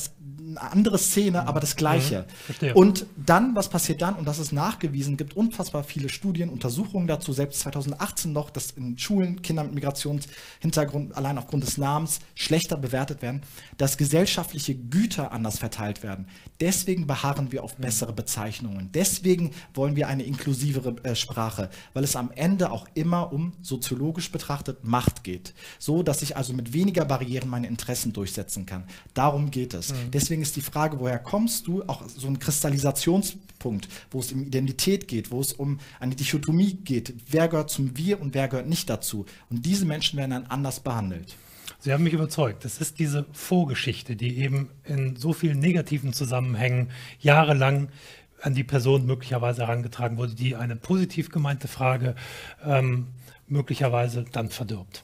eine andere Szene, aber das Gleiche. Ja, und dann, was passiert dann? Und das ist nachgewiesen, gibt unfassbar viele Studien, Untersuchungen dazu, selbst zweitausendachtzehn noch, dass in Schulen Kinder mit Migrationshintergrund allein aufgrund des Namens schlechter bewertet werden, dass gesellschaftliche Güter anders verteilt werden. Deswegen beharren wir auf bessere Bezeichnungen. Deswegen wollen wir eine inklusivere äh, Sprache, weil es am Ende auch immer um soziologisch betrachtet Macht geht. So, dass ich also mit weniger Barrieren meine Interessen durchsetzen kann. Darum geht es. Mhm. Deswegen ist die Frage, woher kommst du, auch so ein Kristallisationspunkt, wo es um Identität geht, wo es um eine Dichotomie geht. Wer gehört zum Wir und wer gehört nicht dazu? Und diese Menschen werden dann anders behandelt. Sie haben mich überzeugt. Es ist diese Vorgeschichte, die eben in so vielen negativen Zusammenhängen jahrelang an die Person möglicherweise herangetragen wurde, die eine positiv gemeinte Frage ähm, möglicherweise dann verdirbt.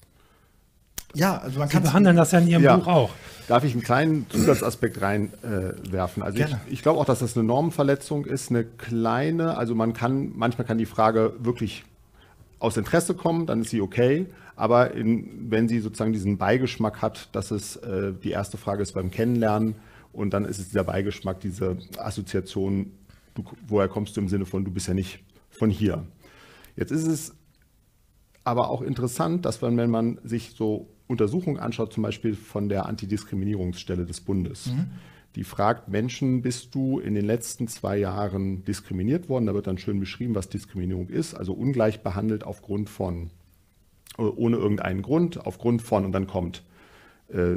Ja, also man kann. Sie behandeln das ja in Ihrem ja. Buch auch. Darf ich einen kleinen Zusatzaspekt reinwerfen? Äh, also ich, ich glaube auch, dass das eine Normenverletzung ist, eine kleine, also man kann, manchmal kann die Frage wirklich aus Interesse kommen, dann ist sie okay, aber in, wenn sie sozusagen diesen Beigeschmack hat, dass es äh, die erste Frage ist beim Kennenlernen und dann ist es dieser Beigeschmack, diese Assoziation, du, woher kommst du im Sinne von, du bist ja nicht von hier. Jetzt ist es aber auch interessant, dass man, wenn man sich so Untersuchungen anschaut, zum Beispiel von der Antidiskriminierungsstelle des Bundes, mhm. die fragt Menschen, bist du in den letzten zwei Jahren diskriminiert worden? Da wird dann schön beschrieben, was Diskriminierung ist, also ungleich behandelt aufgrund von, ohne irgendeinen Grund, aufgrund von, und dann kommt äh,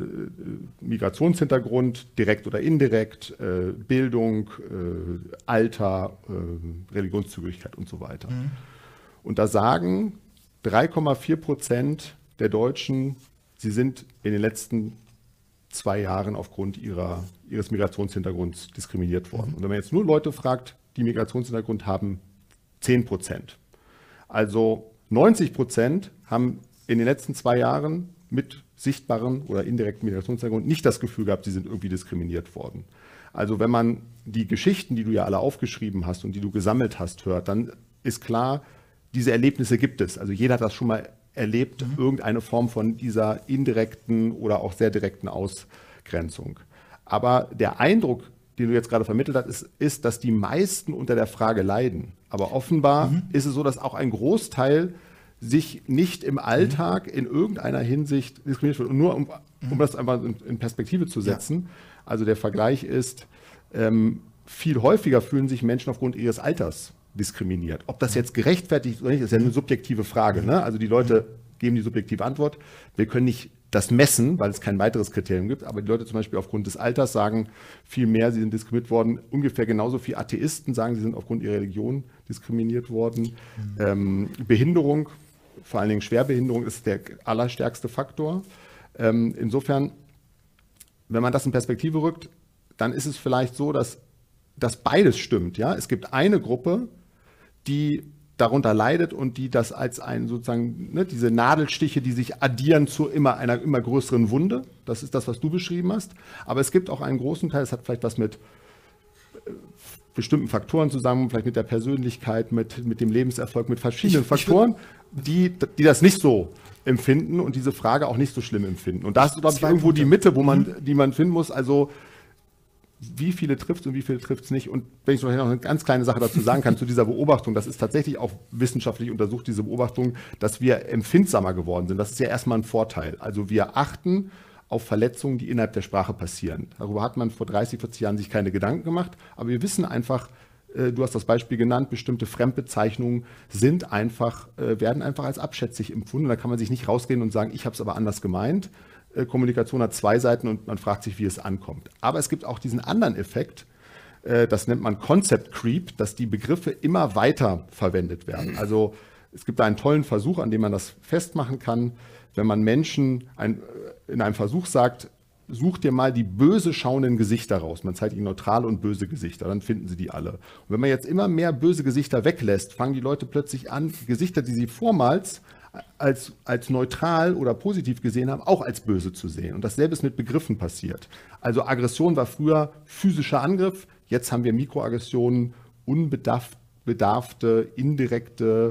Migrationshintergrund, direkt oder indirekt, äh, Bildung, äh, Alter, äh, Religionszugehörigkeit und so weiter. Mhm. Und da sagen drei Komma vier Prozent der Deutschen, sie sind in den letzten zwei Jahren aufgrund ihrer, ihres Migrationshintergrunds diskriminiert worden. Und wenn man jetzt nur Leute fragt, die Migrationshintergrund haben, zehn Prozent. Also neunzig Prozent haben in den letzten zwei Jahren mit sichtbaren oder indirekten Migrationshintergrund nicht das Gefühl gehabt, sie sind irgendwie diskriminiert worden. Also wenn man die Geschichten, die du ja alle aufgeschrieben hast und die du gesammelt hast, hört, dann ist klar, diese Erlebnisse gibt es. Also jeder hat das schon mal erlebt, mhm. irgendeine Form von dieser indirekten oder auch sehr direkten Ausgrenzung. Aber der Eindruck, den du jetzt gerade vermittelt hast, ist, ist, dass die meisten unter der Frage leiden. Aber offenbar mhm. ist es so, dass auch ein Großteil sich nicht im Alltag in irgendeiner Hinsicht diskriminiert wird. Und nur um, um das einfach in Perspektive zu setzen, ja. also der Vergleich ist, ähm, viel häufiger fühlen sich Menschen aufgrund ihres Alters diskriminiert. Ob das jetzt gerechtfertigt ist oder nicht, ist ja eine subjektive Frage. Ne? Also die Leute geben die subjektive Antwort. Wir können nicht das messen, weil es kein weiteres Kriterium gibt, aber die Leute zum Beispiel aufgrund des Alters sagen viel mehr, sie sind diskriminiert worden. Ungefähr genauso viele Atheisten sagen, sie sind aufgrund ihrer Religion diskriminiert worden. Mhm. Ähm, Behinderung, vor allen Dingen Schwerbehinderung, ist der allerstärkste Faktor. Ähm, insofern, wenn man das in Perspektive rückt, dann ist es vielleicht so, dass, dass beides stimmt. Ja? Es gibt eine Gruppe, die darunter leidet und die das als ein sozusagen, ne, diese Nadelstiche, die sich addieren zu immer einer immer größeren Wunde. Das ist das, was du beschrieben hast. Aber es gibt auch einen großen Teil, das hat vielleicht was mit äh, bestimmten Faktoren zusammen, vielleicht mit der Persönlichkeit, mit, mit dem Lebenserfolg, mit verschiedenen ich, Faktoren, ich die, die das nicht so empfinden und diese Frage auch nicht so schlimm empfinden. Und da ist, glaube ich, irgendwo Punkte. Die Mitte, wo man, die man finden muss. Also wie viele trifft es und wie viele trifft es nicht. Und wenn ich noch eine ganz kleine Sache dazu sagen kann, zu dieser Beobachtung, das ist tatsächlich auch wissenschaftlich untersucht, diese Beobachtung, dass wir empfindsamer geworden sind. Das ist ja erstmal ein Vorteil. Also wir achten auf Verletzungen, die innerhalb der Sprache passieren. Darüber hat man vor dreißig, vierzig Jahren sich keine Gedanken gemacht, aber wir wissen einfach, äh, du hast das Beispiel genannt, bestimmte Fremdbezeichnungen sind einfach, äh, werden einfach als abschätzig empfunden. Da kann man sich nicht rausgehen und sagen, ich habe es aber anders gemeint. Kommunikation hat zwei Seiten und man fragt sich, wie es ankommt. Aber es gibt auch diesen anderen Effekt, das nennt man Concept Creep, dass die Begriffe immer weiter verwendet werden. Also es gibt einen tollen Versuch, an dem man das festmachen kann, wenn man Menschen ein, in einem Versuch sagt, such dir mal die böse schauenden Gesichter raus. Man zeigt ihnen neutrale und böse Gesichter, dann finden sie die alle. Und wenn man jetzt immer mehr böse Gesichter weglässt, fangen die Leute plötzlich an, Gesichter, die sie vormals Als, als neutral oder positiv gesehen haben, auch als böse zu sehen. Und dasselbe ist mit Begriffen passiert. Also Aggression war früher physischer Angriff, jetzt haben wir Mikroaggressionen, unbedarfte, indirekte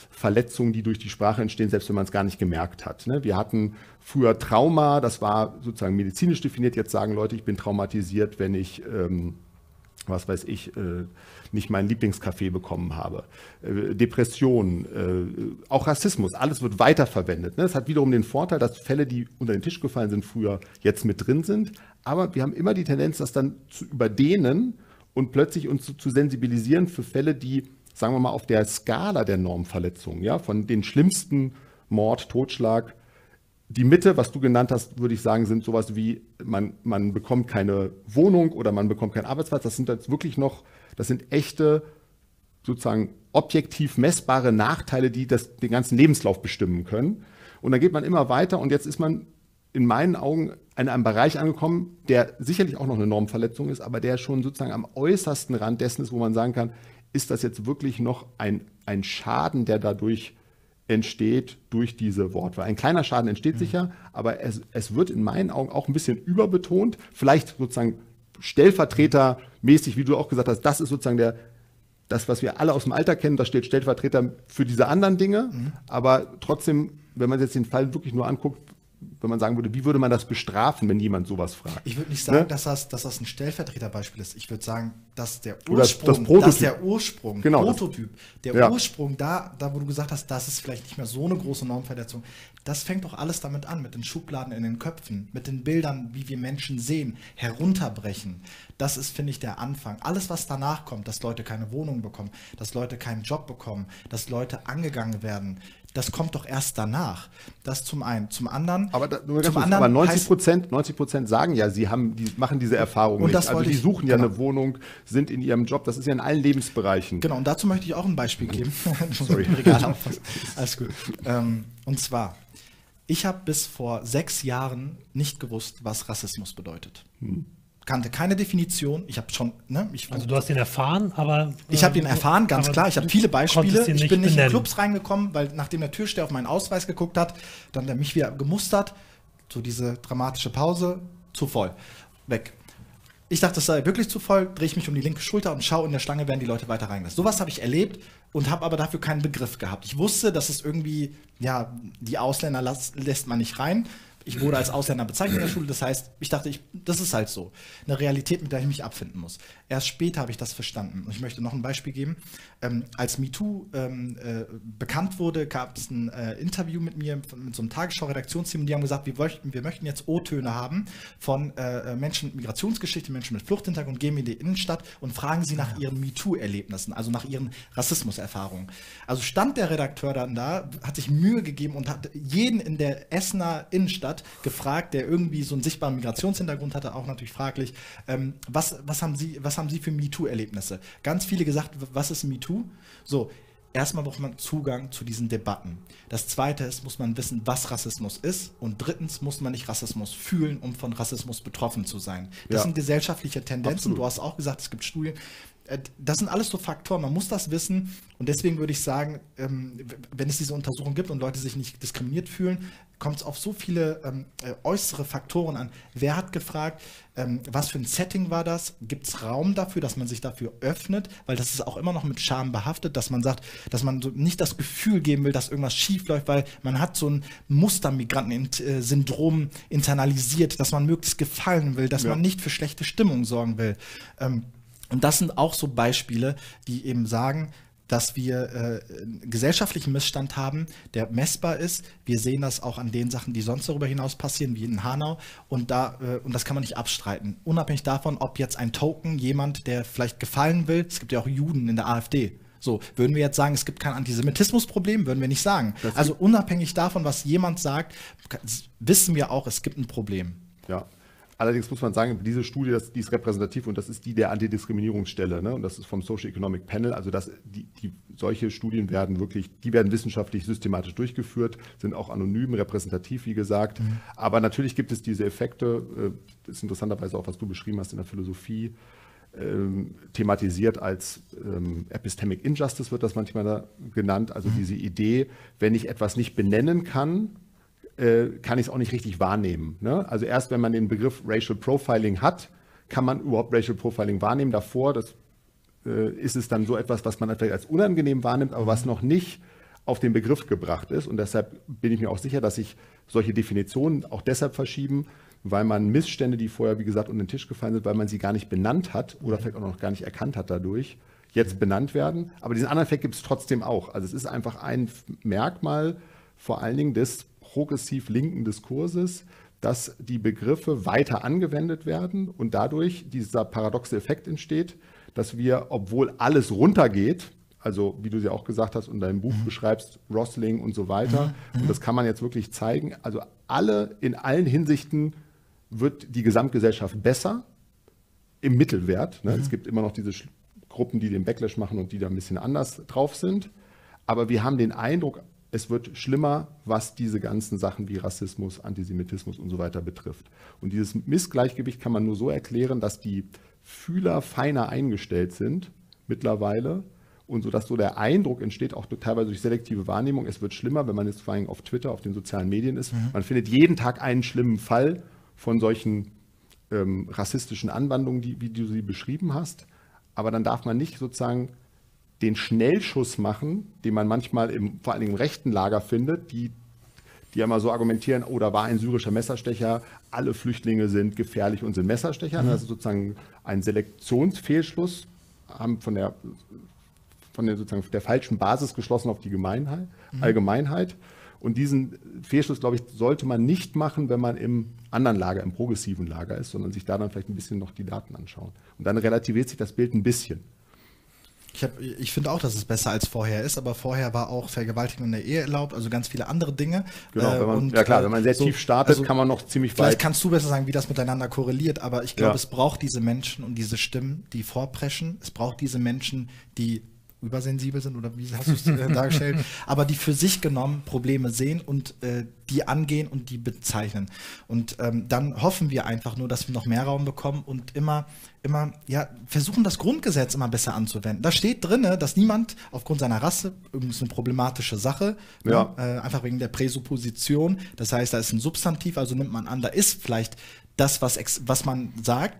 Verletzungen, die durch die Sprache entstehen, selbst wenn man es gar nicht gemerkt hat. Ne? Wir hatten früher Trauma, das war sozusagen medizinisch definiert. Jetzt sagen Leute, ich bin traumatisiert, wenn ich, ähm, was weiß ich, äh, nicht meinen Lieblingskaffee bekommen habe. Äh, Depression, äh, auch Rassismus, alles wird weiterverwendet. Ne? Das hat wiederum den Vorteil, dass Fälle, die unter den Tisch gefallen sind, früher jetzt mit drin sind. Aber wir haben immer die Tendenz, das dann zu überdehnen und plötzlich uns zu, zu sensibilisieren für Fälle, die, sagen wir mal, auf der Skala der Normverletzungen, ja, von den schlimmsten Mord, Totschlag, die Mitte, was du genannt hast, würde ich sagen, sind sowas wie, man, man bekommt keine Wohnung oder man bekommt keinen Arbeitsplatz. Das sind jetzt wirklich noch, das sind echte, sozusagen objektiv messbare Nachteile, die das, den ganzen Lebenslauf bestimmen können. Und dann geht man immer weiter und jetzt ist man in meinen Augen in einem Bereich angekommen, der sicherlich auch noch eine Normverletzung ist, aber der schon sozusagen am äußersten Rand dessen ist, wo man sagen kann, ist das jetzt wirklich noch ein, ein Schaden, der dadurch entsteht durch diese Wortwahl. Ein kleiner Schaden entsteht mhm. sicher, aber es, es wird in meinen Augen auch ein bisschen überbetont, vielleicht sozusagen stellvertretermäßig, wie du auch gesagt hast, das ist sozusagen der, das, was wir alle aus dem Alter kennen, da steht Stellvertreter für diese anderen Dinge, mhm. aber trotzdem, wenn man jetzt den Fall wirklich nur anguckt, wenn man sagen würde, wie würde man das bestrafen, wenn jemand sowas fragt? Ich würde nicht sagen, ne? dass, das, dass das ein Stellvertreterbeispiel ist. Ich würde sagen, dass der Ursprung, das Prototyp. Dass der Ursprung, genau, Prototyp, der ja. Ursprung, da, da wo du gesagt hast, das ist vielleicht nicht mehr so eine große Normverletzung, das fängt doch alles damit an, mit den Schubladen in den Köpfen, mit den Bildern, wie wir Menschen sehen, herunterbrechen. Das ist, finde ich, der Anfang. Alles, was danach kommt, dass Leute keine Wohnung bekommen, dass Leute keinen Job bekommen, dass Leute angegangen werden, das kommt doch erst danach. Das zum einen. Zum anderen. Aber, da, nur zum anderen aber neunzig Prozent, neunzig Prozent sagen ja, sie haben, die machen diese Erfahrung nicht. Also die suchen ich, ja genau. eine Wohnung, sind in ihrem Job. Das ist ja in allen Lebensbereichen. Genau, und dazu möchte ich auch ein Beispiel geben. Sorry. Alles gut. Ähm, und zwar, ich habe bis vor sechs Jahren nicht gewusst, was Rassismus bedeutet. Hm. Kannte keine Definition. Ich habe schon, ne, ich, also du hast den erfahren, aber ich habe den erfahren, ganz klar. Ich habe viele Beispiele. Ich bin nicht benennen. in Clubs reingekommen, weil nachdem der Türsteher auf meinen Ausweis geguckt hat, dann hat er mich wieder gemustert. So diese dramatische Pause, zu voll, weg. Ich dachte, das sei wirklich zu voll. Drehe ich mich um die linke Schulter und schaue in der Schlange, werden die Leute weiter reingelassen. Sowas habe ich erlebt und habe aber dafür keinen Begriff gehabt. Ich wusste, dass es irgendwie, ja, die Ausländer las, lässt man nicht rein. Ich wurde als Ausländer bezeichnet in der Schule, das heißt, ich dachte, ich, das ist halt so. Eine Realität, mit der ich mich abfinden muss. Erst später habe ich das verstanden. Und ich möchte noch ein Beispiel geben. Ähm, als MeToo ähm, äh, bekannt wurde, gab es ein äh, Interview mit mir, mit so einem Tagesschau-Redaktionsteam, und die haben gesagt, wir möchten, wir möchten jetzt O-Töne haben von äh, Menschen mit Migrationsgeschichte, Menschen mit Fluchthintergrund, gehen wir in die Innenstadt und fragen sie nach ihren MeToo-Erlebnissen, also nach ihren Rassismuserfahrungen. Also stand der Redakteur dann da, hat sich Mühe gegeben und hat jeden in der Essener Innenstadt gefragt, der irgendwie so einen sichtbaren Migrationshintergrund hatte, auch natürlich fraglich, ähm, was, was, haben Sie, was haben Sie für MeToo-Erlebnisse? Ganz viele gesagt, was ist MeToo? So, erstmal braucht man Zugang zu diesen Debatten. Das Zweite ist, muss man wissen, was Rassismus ist. Und drittens muss man nicht Rassismus fühlen, um von Rassismus betroffen zu sein. Das ja. sind gesellschaftliche Tendenzen. Absolut. Du hast auch gesagt, es gibt Studien. Das sind alles so Faktoren, man muss das wissen. Und deswegen würde ich sagen, wenn es diese Untersuchung gibt und Leute sich nicht diskriminiert fühlen, kommt es auf so viele ähm, äußere Faktoren an. Wer hat gefragt, ähm, was für ein Setting war das? Gibt es Raum dafür, dass man sich dafür öffnet? Weil das ist auch immer noch mit Scham behaftet, dass man sagt, dass man so nicht das Gefühl geben will, dass irgendwas schief läuft, weil man hat so ein Mustermigranten-Syndrom internalisiert, dass man möglichst gefallen will, dass ja. man nicht für schlechte Stimmung sorgen will. Ähm, Und das sind auch so Beispiele, die eben sagen, dass wir äh, einen gesellschaftlichen Missstand haben, der messbar ist. Wir sehen das auch an den Sachen, die sonst darüber hinaus passieren, wie in Hanau. Und, da, äh, und das kann man nicht abstreiten. Unabhängig davon, ob jetzt ein Token, jemand, der vielleicht gefallen will, es gibt ja auch Juden in der AfD. So, würden wir jetzt sagen, es gibt kein Antisemitismusproblem, würden wir nicht sagen. Das also unabhängig davon, was jemand sagt, wissen wir auch, es gibt ein Problem. Ja. Allerdings muss man sagen, diese Studie, das, die ist repräsentativ und das ist die der Antidiskriminierungsstelle, ne? Und das ist vom Social Economic Panel. Also das, die, die, solche Studien werden wirklich, die werden wissenschaftlich systematisch durchgeführt, sind auch anonym, repräsentativ, wie gesagt. Mhm. Aber natürlich gibt es diese Effekte, äh, das ist interessanterweise auch, was du beschrieben hast in der Philosophie, ähm, thematisiert als ähm, Epistemic Injustice wird das manchmal da genannt. Also mhm. diese Idee, wenn ich etwas nicht benennen kann, kann ich es auch nicht richtig wahrnehmen. Ne? Also erst wenn man den Begriff Racial Profiling hat, kann man überhaupt Racial Profiling wahrnehmen. Davor das, äh, ist es dann so etwas, was man vielleicht als unangenehm wahrnimmt, aber was noch nicht auf den Begriff gebracht ist. Und deshalb bin ich mir auch sicher, dass sich solche Definitionen auch deshalb verschieben, weil man Missstände, die vorher, wie gesagt, unter den Tisch gefallen sind, weil man sie gar nicht benannt hat oder vielleicht auch noch gar nicht erkannt hat dadurch, jetzt benannt werden. Aber diesen anderen Effekt gibt es trotzdem auch. Also es ist einfach ein Merkmal vor allen Dingen des progressiv linken Diskurses, dass die Begriffe weiter angewendet werden und dadurch dieser paradoxe Effekt entsteht, dass wir, obwohl alles runtergeht, also wie du ja auch gesagt hast und in deinem Buch mhm. beschreibst, Rosling und so weiter, mhm. und das kann man jetzt wirklich zeigen, also alle in allen Hinsichten wird die Gesamtgesellschaft besser im Mittelwert. Ne? Mhm. Es gibt immer noch diese Gruppen, die den Backlash machen und die da ein bisschen anders drauf sind, aber wir haben den Eindruck, es wird schlimmer, was diese ganzen Sachen wie Rassismus, Antisemitismus und so weiter betrifft. Und dieses Missgleichgewicht kann man nur so erklären, dass die Fühler feiner eingestellt sind mittlerweile und so, dass so der Eindruck entsteht, auch teilweise durch selektive Wahrnehmung, es wird schlimmer, wenn man jetzt vor allem auf Twitter, auf den sozialen Medien ist. Mhm. Man findet jeden Tag einen schlimmen Fall von solchen ähm, rassistischen Anwandlungen, die, wie du sie beschrieben hast. Aber dann darf man nicht sozusagen den Schnellschuss machen, den man manchmal im, vor allem im rechten Lager findet, die, die immer so argumentieren, oh, da war ein syrischer Messerstecher, alle Flüchtlinge sind gefährlich und sind Messerstecher. Mhm. Das ist sozusagen ein Selektionsfehlschluss, haben von der, von der, sozusagen der falschen Basis geschlossen auf die Gemeinheit, mhm. Allgemeinheit. Und diesen Fehlschluss, glaube ich, sollte man nicht machen, wenn man im anderen Lager, im progressiven Lager ist, sondern sich da dann vielleicht ein bisschen noch die Daten anschauen. Und dann relativiert sich das Bild ein bisschen. Ich, hab, ich finde auch, dass es besser als vorher ist, aber vorher war auch Vergewaltigung in der Ehe erlaubt, also ganz viele andere Dinge. Genau, wenn man, und, ja klar, wenn man sehr so, tief startet, also, kann man noch ziemlich vielleicht weit... Vielleicht kannst du besser sagen, wie das miteinander korreliert, aber ich glaube, ja. es braucht diese Menschen und diese Stimmen, die vorpreschen. Es braucht diese Menschen, die übersensibel sind, oder wie hast du es äh, dargestellt, aber die für sich genommen Probleme sehen und äh, die angehen und die bezeichnen. Und ähm, dann hoffen wir einfach nur, dass wir noch mehr Raum bekommen und immer, immer, ja, versuchen, das Grundgesetz immer besser anzuwenden. Da steht drin, dass niemand aufgrund seiner Rasse, übrigens eine problematische Sache, ja. ne, äh, einfach wegen der Präsupposition, das heißt, da ist ein Substantiv, also nimmt man an, da ist vielleicht das, was, ex was man sagt,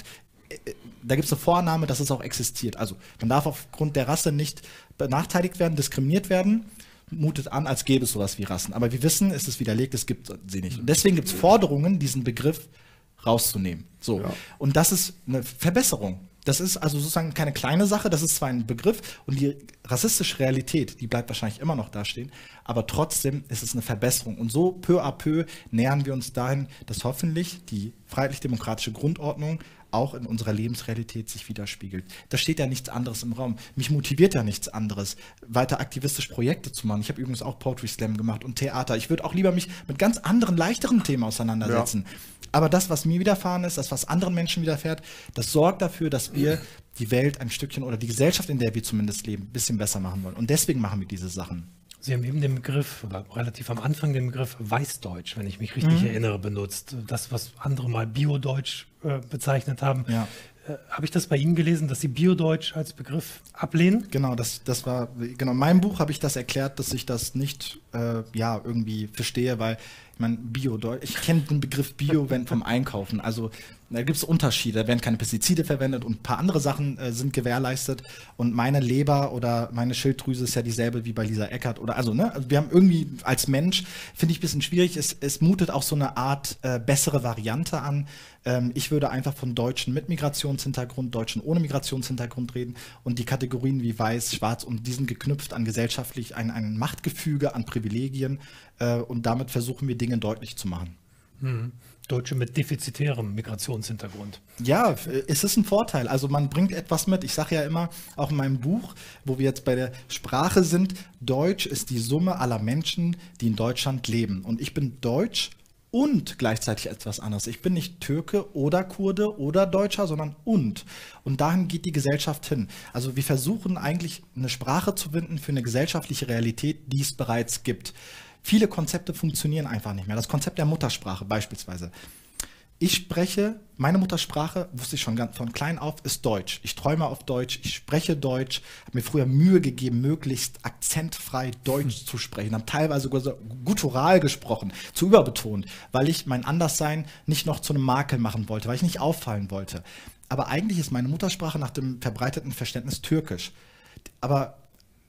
da gibt es eine Vorannahme, dass es auch existiert. Also man darf aufgrund der Rasse nicht benachteiligt werden, diskriminiert werden, mutet an, als gäbe es sowas wie Rassen. Aber wir wissen, es ist widerlegt, es gibt sie nicht. Und deswegen gibt es Forderungen, diesen Begriff rauszunehmen. So. Ja. Und das ist eine Verbesserung. Das ist also sozusagen keine kleine Sache, das ist zwar ein Begriff und die rassistische Realität, die bleibt wahrscheinlich immer noch dastehen, aber trotzdem ist es eine Verbesserung. Und so peu à peu nähern wir uns dahin, dass hoffentlich die freiheitlich-demokratische Grundordnung auch in unserer Lebensrealität sich widerspiegelt. Da steht ja nichts anderes im Raum. Mich motiviert ja nichts anderes, weiter aktivistisch Projekte zu machen. Ich habe übrigens auch Poetry Slam gemacht und Theater. Ich würde auch lieber mich mit ganz anderen, leichteren Themen auseinandersetzen. Ja. Aber das, was mir widerfahren ist, das, was anderen Menschen widerfährt, das sorgt dafür, dass wir die Welt ein Stückchen oder die Gesellschaft, in der wir zumindest leben, ein bisschen besser machen wollen. Und deswegen machen wir diese Sachen. Sie haben eben den Begriff, oder relativ am Anfang den Begriff Weißdeutsch, wenn ich mich richtig mhm. erinnere, benutzt. Das, was andere mal Biodeutsch äh, bezeichnet haben. Ja. Äh, habe ich das bei Ihnen gelesen, dass Sie Biodeutsch als Begriff ablehnen? Genau, das, das war, genau, in meinem Buch habe ich das erklärt, dass ich das nicht äh, ja, irgendwie verstehe, weil ich meine, Biodeutsch, ich kenne den Begriff Bio wenn vom Einkaufen, also da gibt es Unterschiede, da werden keine Pestizide verwendet und ein paar andere Sachen äh, sind gewährleistet und meine Leber oder meine Schilddrüse ist ja dieselbe wie bei Lisa Eckert oder also, ne, also wir haben irgendwie als Mensch, finde ich ein bisschen schwierig, es, es mutet auch so eine Art äh, bessere Variante an. Ähm, ich würde einfach von Deutschen mit Migrationshintergrund, Deutschen ohne Migrationshintergrund reden und die Kategorien wie weiß, schwarz und die sind geknüpft an gesellschaftlich ein, ein Machtgefüge, an Privilegien äh, und damit versuchen wir Dinge deutlich zu machen. Mhm. Deutsche mit defizitärem Migrationshintergrund. Ja, es ist ein Vorteil. Also man bringt etwas mit. Ich sage ja immer, auch in meinem Buch, wo wir jetzt bei der Sprache sind, Deutsch ist die Summe aller Menschen, die in Deutschland leben. Und ich bin Deutsch und gleichzeitig etwas anderes. Ich bin nicht Türke oder Kurde oder Deutscher, sondern und. Und dahin geht die Gesellschaft hin. Also wir versuchen eigentlich eine Sprache zu finden für eine gesellschaftliche Realität, die es bereits gibt. Viele Konzepte funktionieren einfach nicht mehr. Das Konzept der Muttersprache beispielsweise. Ich spreche, meine Muttersprache, wusste ich schon von klein auf, ist Deutsch. Ich träume auf Deutsch, ich spreche Deutsch, habe mir früher Mühe gegeben, möglichst akzentfrei Deutsch hm. zu sprechen. Habe teilweise sogar so guttural gesprochen, zu überbetont, weil ich mein Anderssein nicht noch zu einem Makel machen wollte, weil ich nicht auffallen wollte. Aber eigentlich ist meine Muttersprache nach dem verbreiteten Verständnis Türkisch. Aber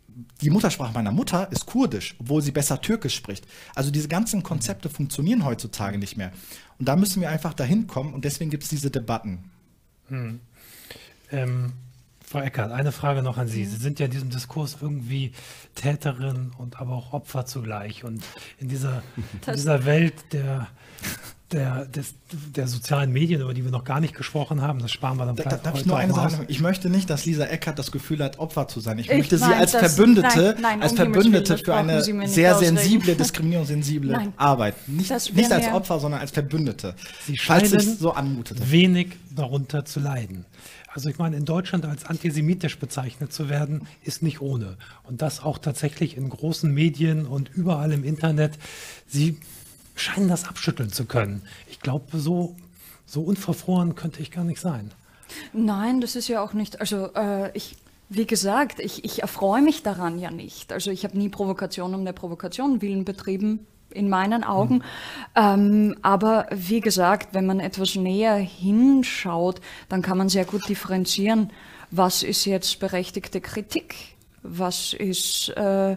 die Muttersprache meiner Mutter ist Kurdisch, obwohl sie besser Türkisch spricht. Also diese ganzen Konzepte funktionieren heutzutage nicht mehr. Und da müssen wir einfach dahin kommen und deswegen gibt es diese Debatten. Hm. Ähm, Frau Eckert, eine Frage noch an Sie. Sie sind ja in diesem Diskurs irgendwie Täterin und aber auch Opfer zugleich. Und in dieser, in dieser Welt der, der, des, der sozialen Medien, über die wir noch gar nicht gesprochen haben, das sparen wir dann da, vielleicht Darf heute ich nur eine aus. Sache? Ich möchte nicht, dass Lisa Eckert das Gefühl hat, Opfer zu sein. Ich, Ich möchte sie nein, als das- Verbündete, nein, nein, als um Himmels Verbündete Willen, für das eine brauchen Sie mir nicht sehr ausreden. sensible, diskriminierungssensible Nein. Arbeit. Nicht, Das wär nicht als mir- Opfer, sondern als Verbündete. Sie falls scheinen es so anmutete. wenig darunter zu leiden. Also ich meine, in Deutschland als antisemitisch bezeichnet zu werden, ist nicht ohne. Und das auch tatsächlich in großen Medien und überall im Internet. Sie scheinen das abschütteln zu können. Ich glaube, so, so unverfroren könnte ich gar nicht sein. Nein, das ist ja auch nicht, also äh, ich, wie gesagt, ich, ich erfreue mich daran ja nicht. Also ich habe nie Provokation um der Provokation willen betrieben, in meinen Augen. Mhm. Ähm, aber wie gesagt, wenn man etwas näher hinschaut, dann kann man sehr gut differenzieren, was ist jetzt berechtigte Kritik, was ist... Äh,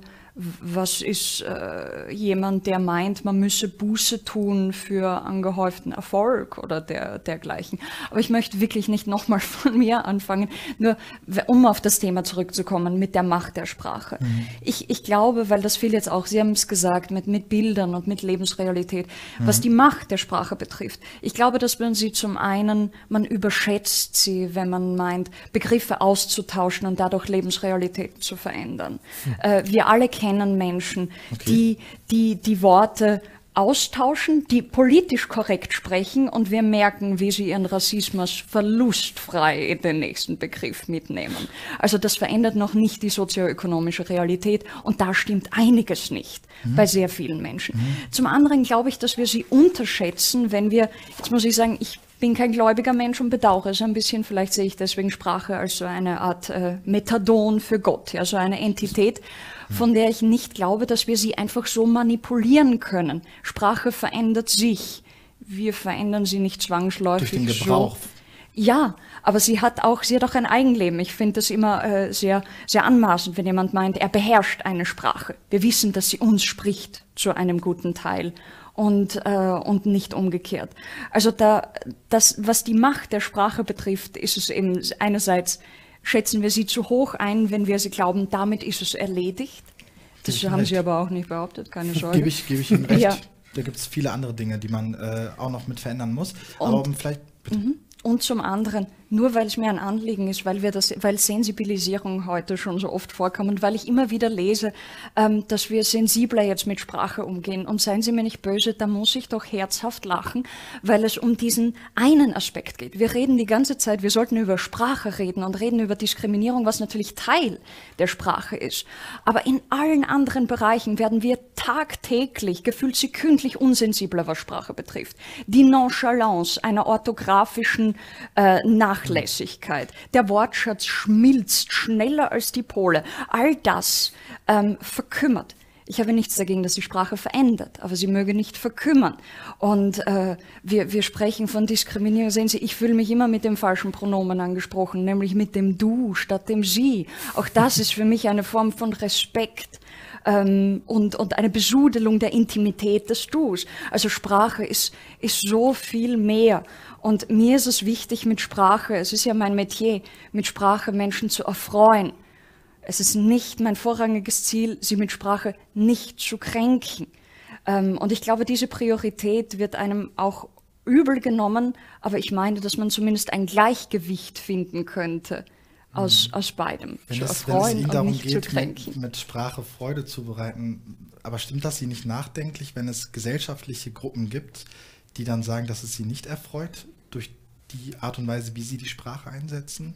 Was ist äh, jemand, der meint, man müsse Buße tun für angehäuften Erfolg oder der, dergleichen. Aber ich möchte wirklich nicht nochmal von mir anfangen, nur um auf das Thema zurückzukommen mit der Macht der Sprache. Mhm. Ich, ich glaube, weil das viel jetzt auch, Sie haben es gesagt, mit, mit Bildern und mit Lebensrealität, mhm. was die Macht der Sprache betrifft. Ich glaube, dass man sie zum einen, man überschätzt sie, wenn man meint, Begriffe auszutauschen und dadurch Lebensrealitäten zu verändern. Mhm. Äh, wir alle kennen Menschen, okay. die, die die Worte austauschen, die politisch korrekt sprechen und wir merken, wie sie ihren Rassismus verlustfrei in den nächsten Begriff mitnehmen. Also das verändert noch nicht die sozioökonomische Realität und da stimmt einiges nicht mhm. bei sehr vielen Menschen. Mhm. Zum anderen glaube ich, dass wir sie unterschätzen, wenn wir, jetzt muss ich sagen, ich bin kein gläubiger Mensch und bedauere es ein bisschen. Vielleicht sehe ich deswegen Sprache als so eine Art äh, Methadon für Gott, ja, so eine Entität, von der ich nicht glaube, dass wir sie einfach so manipulieren können. Sprache verändert sich. Wir verändern sie nicht zwangsläufig. Durch den Gebrauch. So. Ja, aber sie hat auch, sie hat auch ein Eigenleben. Ich finde das immer äh, sehr, sehr anmaßend, wenn jemand meint, er beherrscht eine Sprache. Wir wissen, dass sie uns spricht zu einem guten Teil. Und, äh, und nicht umgekehrt. Also da, das, was die Macht der Sprache betrifft, ist es eben einerseits, schätzen wir sie zu hoch ein, wenn wir sie glauben, damit ist es erledigt. Das haben Sie aber auch nicht behauptet, keine Sorge. Gebe ich, gebe ich Ihnen recht. Ja. Da gibt es viele andere Dinge, die man äh, auch noch mit verändern muss. Und, aber um vielleicht... Bitte. Mhm. Und zum anderen, nur weil es mir ein Anliegen ist, weil wir das, weil Sensibilisierung heute schon so oft vorkommt und weil ich immer wieder lese, ähm, dass wir sensibler jetzt mit Sprache umgehen. Und seien Sie mir nicht böse, da muss ich doch herzhaft lachen, weil es um diesen einen Aspekt geht. Wir reden die ganze Zeit, wir sollten über Sprache reden und reden über Diskriminierung, was natürlich Teil der Sprache ist. Aber in allen anderen Bereichen werden wir tagtäglich, gefühlt sekündlich unsensibler, was Sprache betrifft. Die Nonchalance einer orthografischen Äh, Nachlässigkeit. Der Wortschatz schmilzt schneller als die Pole. All das ähm, verkümmert. Ich habe nichts dagegen, dass die Sprache verändert, aber sie möge nicht verkümmern. Und äh, wir, wir sprechen von Diskriminierung. Sehen Sie, ich fühle mich immer mit dem falschen Pronomen angesprochen, nämlich mit dem Du statt dem Sie. Auch das ist für mich eine Form von Respekt. Ähm, und, und eine Besudelung der Intimität des Dus. Also Sprache ist, ist so viel mehr. Und mir ist es wichtig mit Sprache, es ist ja mein Metier, mit Sprache Menschen zu erfreuen. Es ist nicht mein vorrangiges Ziel, sie mit Sprache nicht zu kränken. Ähm, und ich glaube, diese Priorität wird einem auch übel genommen, aber ich meine, dass man zumindest ein Gleichgewicht finden könnte. Aus, aus beidem. Wenn zu es, erfreuen wenn es Ihnen darum und nicht geht, zu kränken. mit, mit Sprache Freude zu bereiten, aber stimmt das Sie nicht nachdenklich, wenn es gesellschaftliche Gruppen gibt, die dann sagen, dass es Sie nicht erfreut durch die Art und Weise, wie Sie die Sprache einsetzen?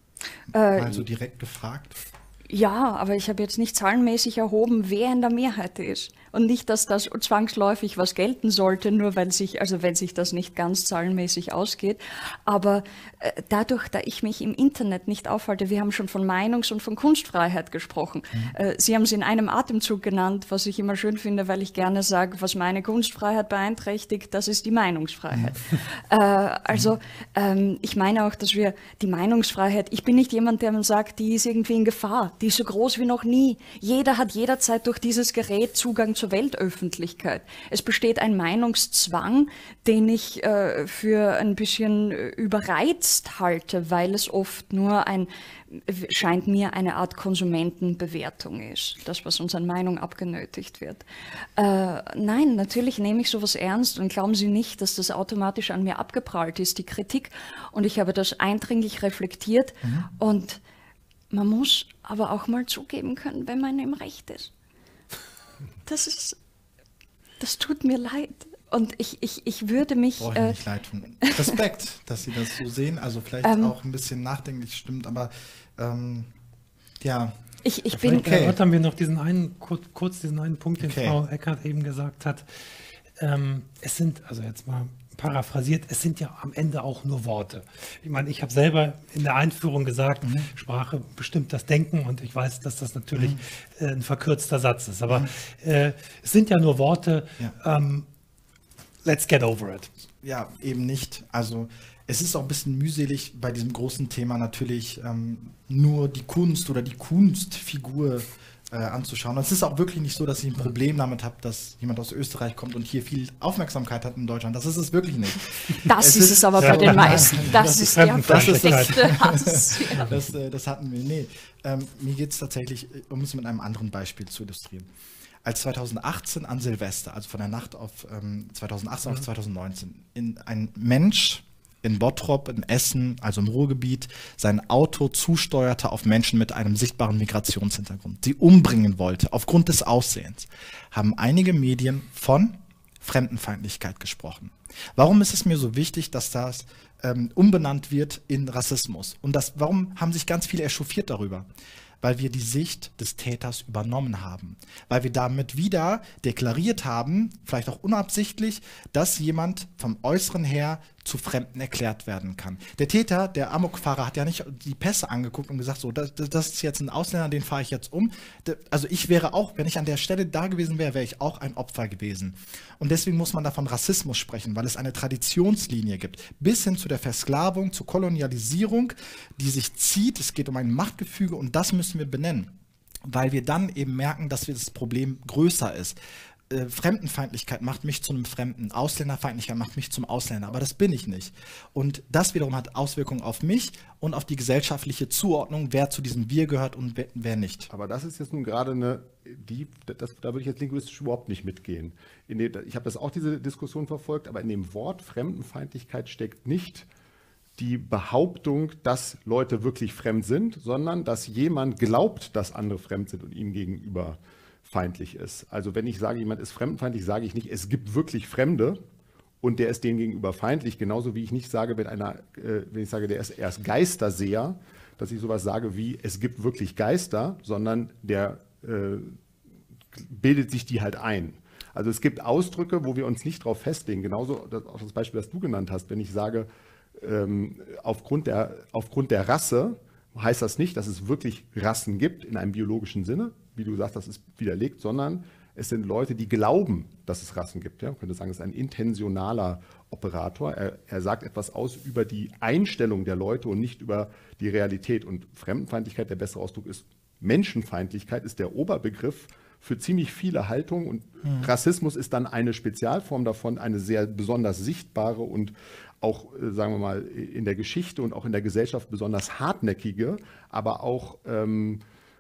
Äh, Mal so direkt gefragt. Ja, aber ich habe jetzt nicht zahlenmäßig erhoben, wer in der Mehrheit ist. Und nicht, dass das zwangsläufig was gelten sollte, nur weil sich, also wenn sich das nicht ganz zahlenmäßig ausgeht. Aber äh, dadurch, da ich mich im Internet nicht aufhalte, wir haben schon von Meinungs- und von Kunstfreiheit gesprochen. Mhm. Äh, Sie haben es in einem Atemzug genannt, was ich immer schön finde, weil ich gerne sage, was meine Kunstfreiheit beeinträchtigt, das ist die Meinungsfreiheit. Mhm. Äh, also ähm, ich meine auch, dass wir die Meinungsfreiheit, ich bin nicht jemand, der man sagt, die ist irgendwie in Gefahr. die ist so groß wie noch nie. Jeder hat jederzeit durch dieses Gerät Zugang zur Weltöffentlichkeit. Es besteht ein Meinungszwang, den ich äh, für ein bisschen überreizt halte, weil es oft nur ein, scheint mir eine Art Konsumentenbewertung ist, das, was uns an Meinung abgenötigt wird. Äh, nein, natürlich nehme ich sowas ernst und glauben Sie nicht, dass das automatisch an mir abgeprallt ist, die Kritik. Und ich habe das eindringlich reflektiert mhm. und man muss aber auch mal zugeben können, wenn man im Recht ist. Das ist, das tut mir leid. Und ich, ich, ich würde mich... Brauche ich äh, nicht leid tun. Respekt, dass Sie das so sehen. Also vielleicht ähm, auch ein bisschen nachdenklich stimmt, aber ähm, ja. Ich, ich bin... Okay. Erörtern wir noch diesen einen, kurz, kurz diesen einen Punkt, den okay. Frau Eckert eben gesagt hat. Ähm, es sind, also jetzt mal paraphrasiert, es sind ja am Ende auch nur Worte. Ich meine, ich habe selber in der Einführung gesagt, mhm. Sprache bestimmt das Denken und ich weiß, dass das natürlich mhm. äh, ein verkürzter Satz ist. Aber mhm. äh, es sind ja nur Worte. Ja. Ähm, let's get over it. Ja, eben nicht. Also es ist auch ein bisschen mühselig bei diesem großen Thema natürlich ähm, nur die Kunst oder die Kunstfigur äh, anzuschauen. Es ist auch wirklich nicht so, dass ich ein Problem damit habe, dass jemand aus Österreich kommt und hier viel Aufmerksamkeit hat in Deutschland. Das ist es wirklich nicht. Das es ist es aber bei den meisten. Das, das ist der versteckte Hass. Ja. Das, äh, das hatten wir. Nee, ähm, mir geht es tatsächlich, um es mit einem anderen Beispiel zu illustrieren. Als zweitausendachtzehn an Silvester, also von der Nacht auf ähm, zweitausendachtzehn mhm. auf zweitausendneunzehn, in ein Mensch in Bottrop, in Essen, also im Ruhrgebiet, sein Auto zusteuerte auf Menschen mit einem sichtbaren Migrationshintergrund, sie umbringen wollte, aufgrund des Aussehens, haben einige Medien von Fremdenfeindlichkeit gesprochen. Warum ist es mir so wichtig, dass das ähm, umbenannt wird in Rassismus? Und das, warum haben sich ganz viele echauffiert darüber? Weil wir die Sicht des Täters übernommen haben. Weil wir damit wieder deklariert haben, vielleicht auch unabsichtlich, dass jemand vom Äußeren her zu Fremden erklärt werden kann. Der Täter, der Amokfahrer, hat ja nicht die Pässe angeguckt und gesagt, so, das, das ist jetzt ein Ausländer, den fahre ich jetzt um. Also ich wäre auch, wenn ich an der Stelle da gewesen wäre, wäre ich auch ein Opfer gewesen. Und deswegen muss man davon Rassismus sprechen, weil es eine Traditionslinie gibt, bis hin zu der Versklavung, zur Kolonialisierung, die sich zieht. Es geht um ein Machtgefüge und das müssen wir benennen, weil wir dann eben merken, dass das Problem größer ist. Äh, Fremdenfeindlichkeit macht mich zu einem Fremden, Ausländerfeindlichkeit macht mich zum Ausländer, aber das bin ich nicht. Und das wiederum hat Auswirkungen auf mich und auf die gesellschaftliche Zuordnung, wer zu diesem Wir gehört und wer, wer nicht. Aber das ist jetzt nun gerade eine, die, das, da würde ich jetzt linguistisch überhaupt nicht mitgehen. In den, ich habe das auch diese Diskussion verfolgt, aber in dem Wort Fremdenfeindlichkeit steckt nicht die Behauptung, dass Leute wirklich fremd sind, sondern dass jemand glaubt, dass andere fremd sind und ihm gegenüber feindlich ist. Also wenn ich sage, jemand ist fremdenfeindlich, sage ich nicht, es gibt wirklich Fremde und der ist denen gegenüber feindlich, genauso wie ich nicht sage, wenn einer, äh, wenn ich sage, der ist erst Geisterseher, dass ich sowas sage wie, es gibt wirklich Geister, sondern der äh, bildet sich die halt ein. Also es gibt Ausdrücke, wo wir uns nicht drauf festlegen, genauso das, auch das Beispiel, das du genannt hast, wenn ich sage, ähm, aufgrund der, aufgrund der Rasse, heißt das nicht, dass es wirklich Rassen gibt in einem biologischen Sinne, wie du sagst, das ist widerlegt, sondern es sind Leute, die glauben, dass es Rassen gibt. Ja? Man könnte sagen, es ist ein intentionaler Operator. Er, er sagt etwas aus über die Einstellung der Leute und nicht über die Realität. Und Fremdenfeindlichkeit, der bessere Ausdruck ist Menschenfeindlichkeit, ist der Oberbegriff für ziemlich viele Haltungen. Und mhm. Rassismus ist dann eine Spezialform davon, eine sehr besonders sichtbare und auch, sagen wir mal, in der Geschichte und auch in der Gesellschaft besonders hartnäckige, aber auch ähm,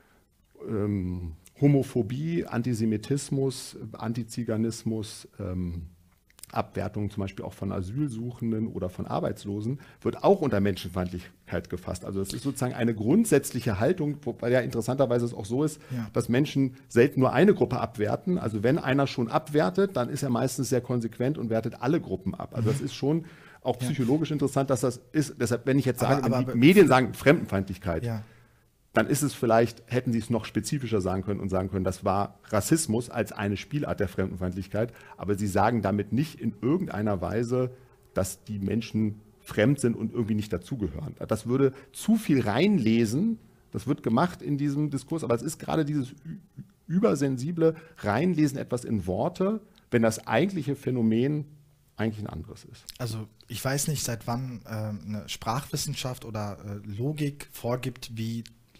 ähm, Homophobie, Antisemitismus, Antiziganismus, ähm, Abwertung zum Beispiel auch von Asylsuchenden oder von Arbeitslosen, wird auch unter Menschenfeindlichkeit gefasst. Also das ist sozusagen eine grundsätzliche Haltung, wobei ja interessanterweise es auch so ist, ja. dass Menschen selten nur eine Gruppe abwerten. Also wenn einer schon abwertet, dann ist er meistens sehr konsequent und wertet alle Gruppen ab. Also das ist schon auch psychologisch ja. interessant, dass das ist. Deshalb, wenn ich jetzt sage, aber, aber, wenn die Medien sagen Fremdenfeindlichkeit, ja. dann ist es vielleicht, hätten sie es noch spezifischer sagen können und sagen können, das war Rassismus als eine Spielart der Fremdenfeindlichkeit, aber sie sagen damit nicht in irgendeiner Weise, dass die Menschen fremd sind und irgendwie nicht dazugehören. Das würde zu viel reinlesen, das wird gemacht in diesem Diskurs, aber es ist gerade dieses übersensible Reinlesen etwas in Worte, wenn das eigentliche Phänomen eigentlich ein anderes ist. Also ich weiß nicht, seit wann äh, eine Sprachwissenschaft oder äh, Logik vorgibt, wie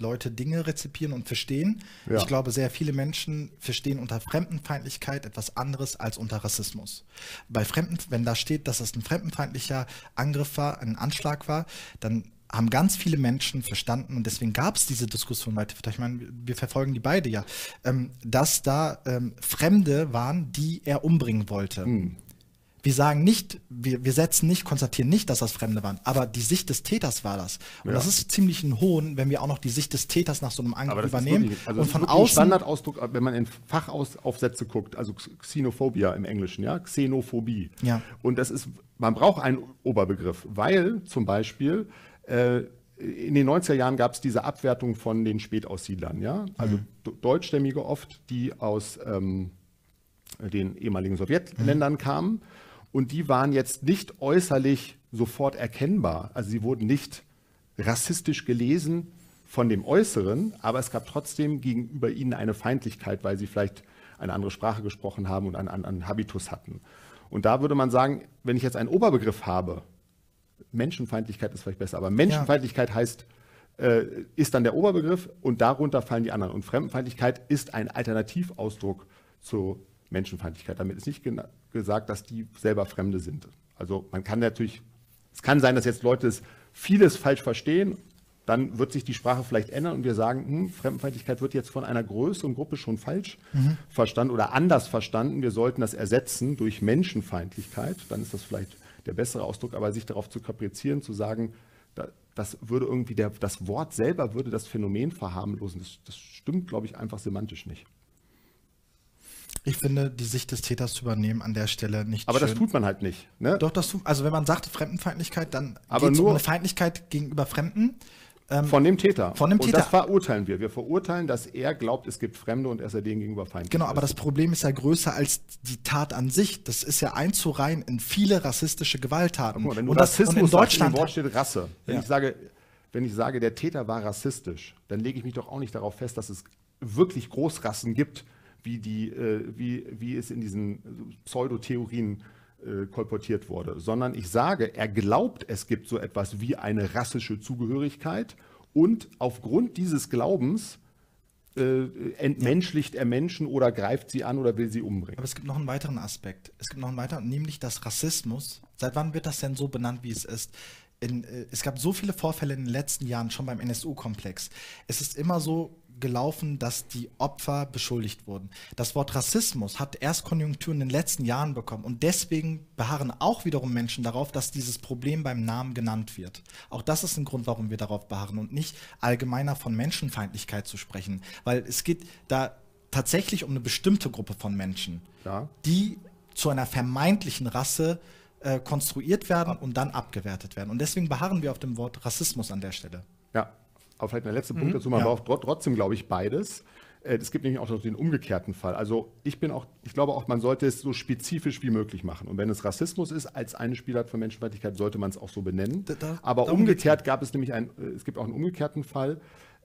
Leute Dinge rezipieren und verstehen. Ja. Ich glaube, sehr viele Menschen verstehen unter Fremdenfeindlichkeit etwas anderes als unter Rassismus. Bei Fremden, wenn da steht, dass es ein fremdenfeindlicher Angriff war, ein Anschlag war, dann haben ganz viele Menschen verstanden, und deswegen gab es diese Diskussion weiter. Ich meine, wir verfolgen die beide ja, ähm, dass da ähm, Fremde waren, die er umbringen wollte. Hm. Wir sagen nicht, wir, wir setzen nicht, konstatieren nicht, dass das Fremde waren, aber die Sicht des Täters war das. Und ja. das ist ziemlich ein Hohn, wenn wir auch noch die Sicht des Täters nach so einem Angriff übernehmen. Wirklich, also und das von ist außen. Ein Standardausdruck, wenn man in Fachaufsätze guckt, also Xenophobia im Englischen, ja, Xenophobie. Ja. Und das ist, man braucht einen Oberbegriff, weil zum Beispiel äh, in den neunziger Jahren gab es diese Abwertung von den Spätaussiedlern, ja, also mhm. Deutschstämmige oft, die aus ähm, den ehemaligen Sowjetländern mhm. kamen. Und die waren jetzt nicht äußerlich sofort erkennbar. Also sie wurden nicht rassistisch gelesen von dem Äußeren, aber es gab trotzdem gegenüber ihnen eine Feindlichkeit, weil sie vielleicht eine andere Sprache gesprochen haben und einen anderen Habitus hatten. Und da würde man sagen, wenn ich jetzt einen Oberbegriff habe, Menschenfeindlichkeit ist vielleicht besser, aber Menschenfeindlichkeit ja. heißt, äh, ist dann der Oberbegriff und darunter fallen die anderen. Und Fremdenfeindlichkeit ist ein Alternativausdruck zu Menschenfeindlichkeit. Damit ist nicht gesagt, dass die selber Fremde sind. Also man kann natürlich, es kann sein, dass jetzt Leute vieles falsch verstehen, dann wird sich die Sprache vielleicht ändern und wir sagen, hm, Fremdenfeindlichkeit wird jetzt von einer größeren Gruppe schon falsch mhm. verstanden oder anders verstanden. Wir sollten das ersetzen durch Menschenfeindlichkeit, dann ist das vielleicht der bessere Ausdruck, aber sich darauf zu kaprizieren, zu sagen, das würde irgendwie, der, das Wort selber würde das Phänomen verharmlosen, das, das stimmt, glaube ich, einfach semantisch nicht. Ich finde, die Sicht des Täters zu übernehmen an der Stelle nicht Aber schön. Das tut man halt nicht. Ne? Doch, das tut, also wenn man sagt Fremdenfeindlichkeit, dann geht es um eine Feindlichkeit gegenüber Fremden. Ähm, von dem Täter. Von dem und Täter. das verurteilen wir. Wir verurteilen, dass er glaubt, es gibt Fremde und er ist denen gegenüber feindlich. Genau, aber das Problem ist ja größer als die Tat an sich. Das ist ja einzureihen in viele rassistische Gewalttaten. Mal, wenn du und Rassismus das, und in Deutschland im Wort steht Rasse. Wenn, ja. ich sage, wenn ich sage, der Täter war rassistisch, dann lege ich mich doch auch nicht darauf fest, dass es wirklich Großrassen gibt, wie, die, äh, wie, wie es in diesen Pseudotheorien äh, kolportiert wurde, sondern ich sage, er glaubt, es gibt so etwas wie eine rassische Zugehörigkeit und aufgrund dieses Glaubens äh, entmenschlicht er Menschen oder greift sie an oder will sie umbringen. Aber es gibt noch einen weiteren Aspekt. Es gibt noch einen weiteren, nämlich dass Rassismus, seit wann wird das denn so benannt, wie es ist? In, äh, es gab so viele Vorfälle in den letzten Jahren, schon beim N S U-Komplex. Es ist immer so gelaufen, dass die Opfer beschuldigt wurden. Das Wort Rassismus hat erst Konjunktur in den letzten Jahren bekommen und deswegen beharren auch wiederum Menschen darauf, dass dieses Problem beim Namen genannt wird. Auch das ist ein Grund, warum wir darauf beharren und nicht allgemeiner von Menschenfeindlichkeit zu sprechen, weil es geht da tatsächlich um eine bestimmte Gruppe von Menschen, ja. die zu einer vermeintlichen Rasse äh, konstruiert werden und dann abgewertet werden. Und deswegen beharren wir auf dem Wort Rassismus an der Stelle. Ja. Aber vielleicht der letzte Punkt mhm, dazu, man ja. braucht trotzdem, glaube ich, beides. Es gibt nämlich auch noch den umgekehrten Fall. Also ich bin auch, ich glaube auch, man sollte es so spezifisch wie möglich machen. Und wenn es Rassismus ist als eine Spielart von Menschenfeindlichkeit, sollte man es auch so benennen. Da, da, Aber umgekehrt gab es nämlich ein, es gibt auch einen umgekehrten Fall.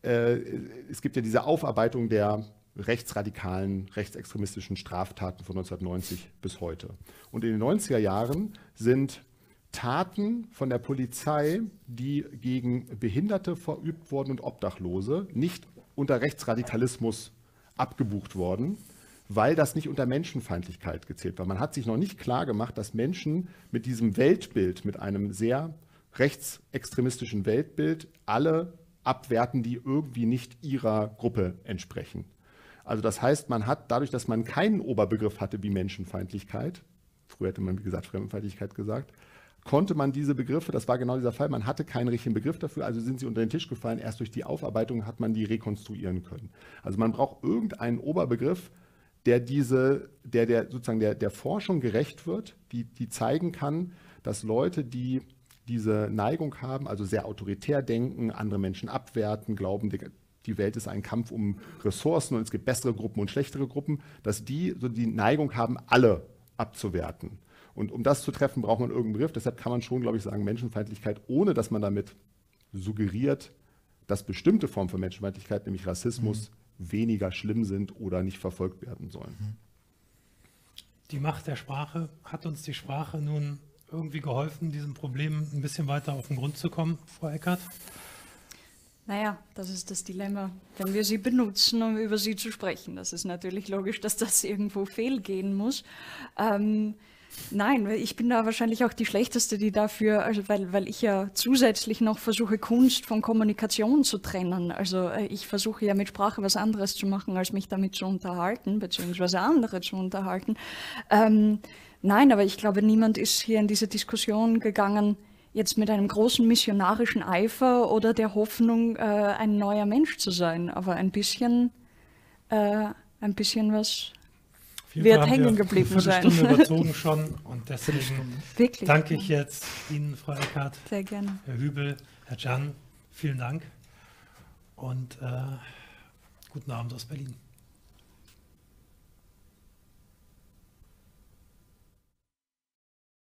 Es gibt ja diese Aufarbeitung der rechtsradikalen, rechtsextremistischen Straftaten von neunzehnhundertneunzig bis heute. Und in den neunziger Jahren sind Taten von der Polizei, die gegen Behinderte verübt wurden und Obdachlose, nicht unter Rechtsradikalismus abgebucht worden, weil das nicht unter Menschenfeindlichkeit gezählt war. Man hat sich noch nicht klar gemacht, dass Menschen mit diesem Weltbild, mit einem sehr rechtsextremistischen Weltbild, alle abwerten, die irgendwie nicht ihrer Gruppe entsprechen. Also das heißt, man hat dadurch, dass man keinen Oberbegriff hatte wie Menschenfeindlichkeit, früher hätte man, wie gesagt, Fremdenfeindlichkeit gesagt, konnte man diese Begriffe, das war genau dieser Fall, man hatte keinen richtigen Begriff dafür, also sind sie unter den Tisch gefallen. Erst durch die Aufarbeitung hat man die rekonstruieren können. Also man braucht irgendeinen Oberbegriff, der diese, der, der sozusagen der, der Forschung gerecht wird, die, die zeigen kann, dass Leute, die diese Neigung haben, also sehr autoritär denken, andere Menschen abwerten, glauben, die, die Welt ist ein Kampf um Ressourcen und es gibt bessere Gruppen und schlechtere Gruppen, dass die so die Neigung haben, alle abzuwerten. Und um das zu treffen, braucht man irgendeinen Begriff. Deshalb kann man schon, glaube ich, sagen, Menschenfeindlichkeit, ohne dass man damit suggeriert, dass bestimmte Formen von Menschenfeindlichkeit, nämlich Rassismus, mhm. weniger schlimm sind oder nicht verfolgt werden sollen. Die Macht der Sprache, hat uns die Sprache nun irgendwie geholfen, diesem Problem ein bisschen weiter auf den Grund zu kommen, Frau Eckert? Naja, das ist das Dilemma, wenn wir sie benutzen, um über sie zu sprechen. Das ist natürlich logisch, dass das irgendwo fehlgehen muss. Ähm, nein, ich bin da wahrscheinlich auch die Schlechteste, die dafür, also weil, weil ich ja zusätzlich noch versuche, Kunst von Kommunikation zu trennen. Also ich versuche ja mit Sprache was anderes zu machen, als mich damit zu unterhalten, beziehungsweise andere zu unterhalten. Ähm, nein, aber ich glaube, niemand ist hier in diese Diskussion gegangen, jetzt mit einem großen missionarischen Eifer oder der Hoffnung, äh, ein neuer Mensch zu sein. Aber ein bisschen, äh, ein bisschen was wird hängen geblieben sein. Eine Viertelstunde überzogen schon und deswegen Wirklich? danke ich jetzt Ihnen, Frau Eckert, sehr gerne. Herr Hübel, Herr Can, vielen Dank und äh, guten Abend aus Berlin.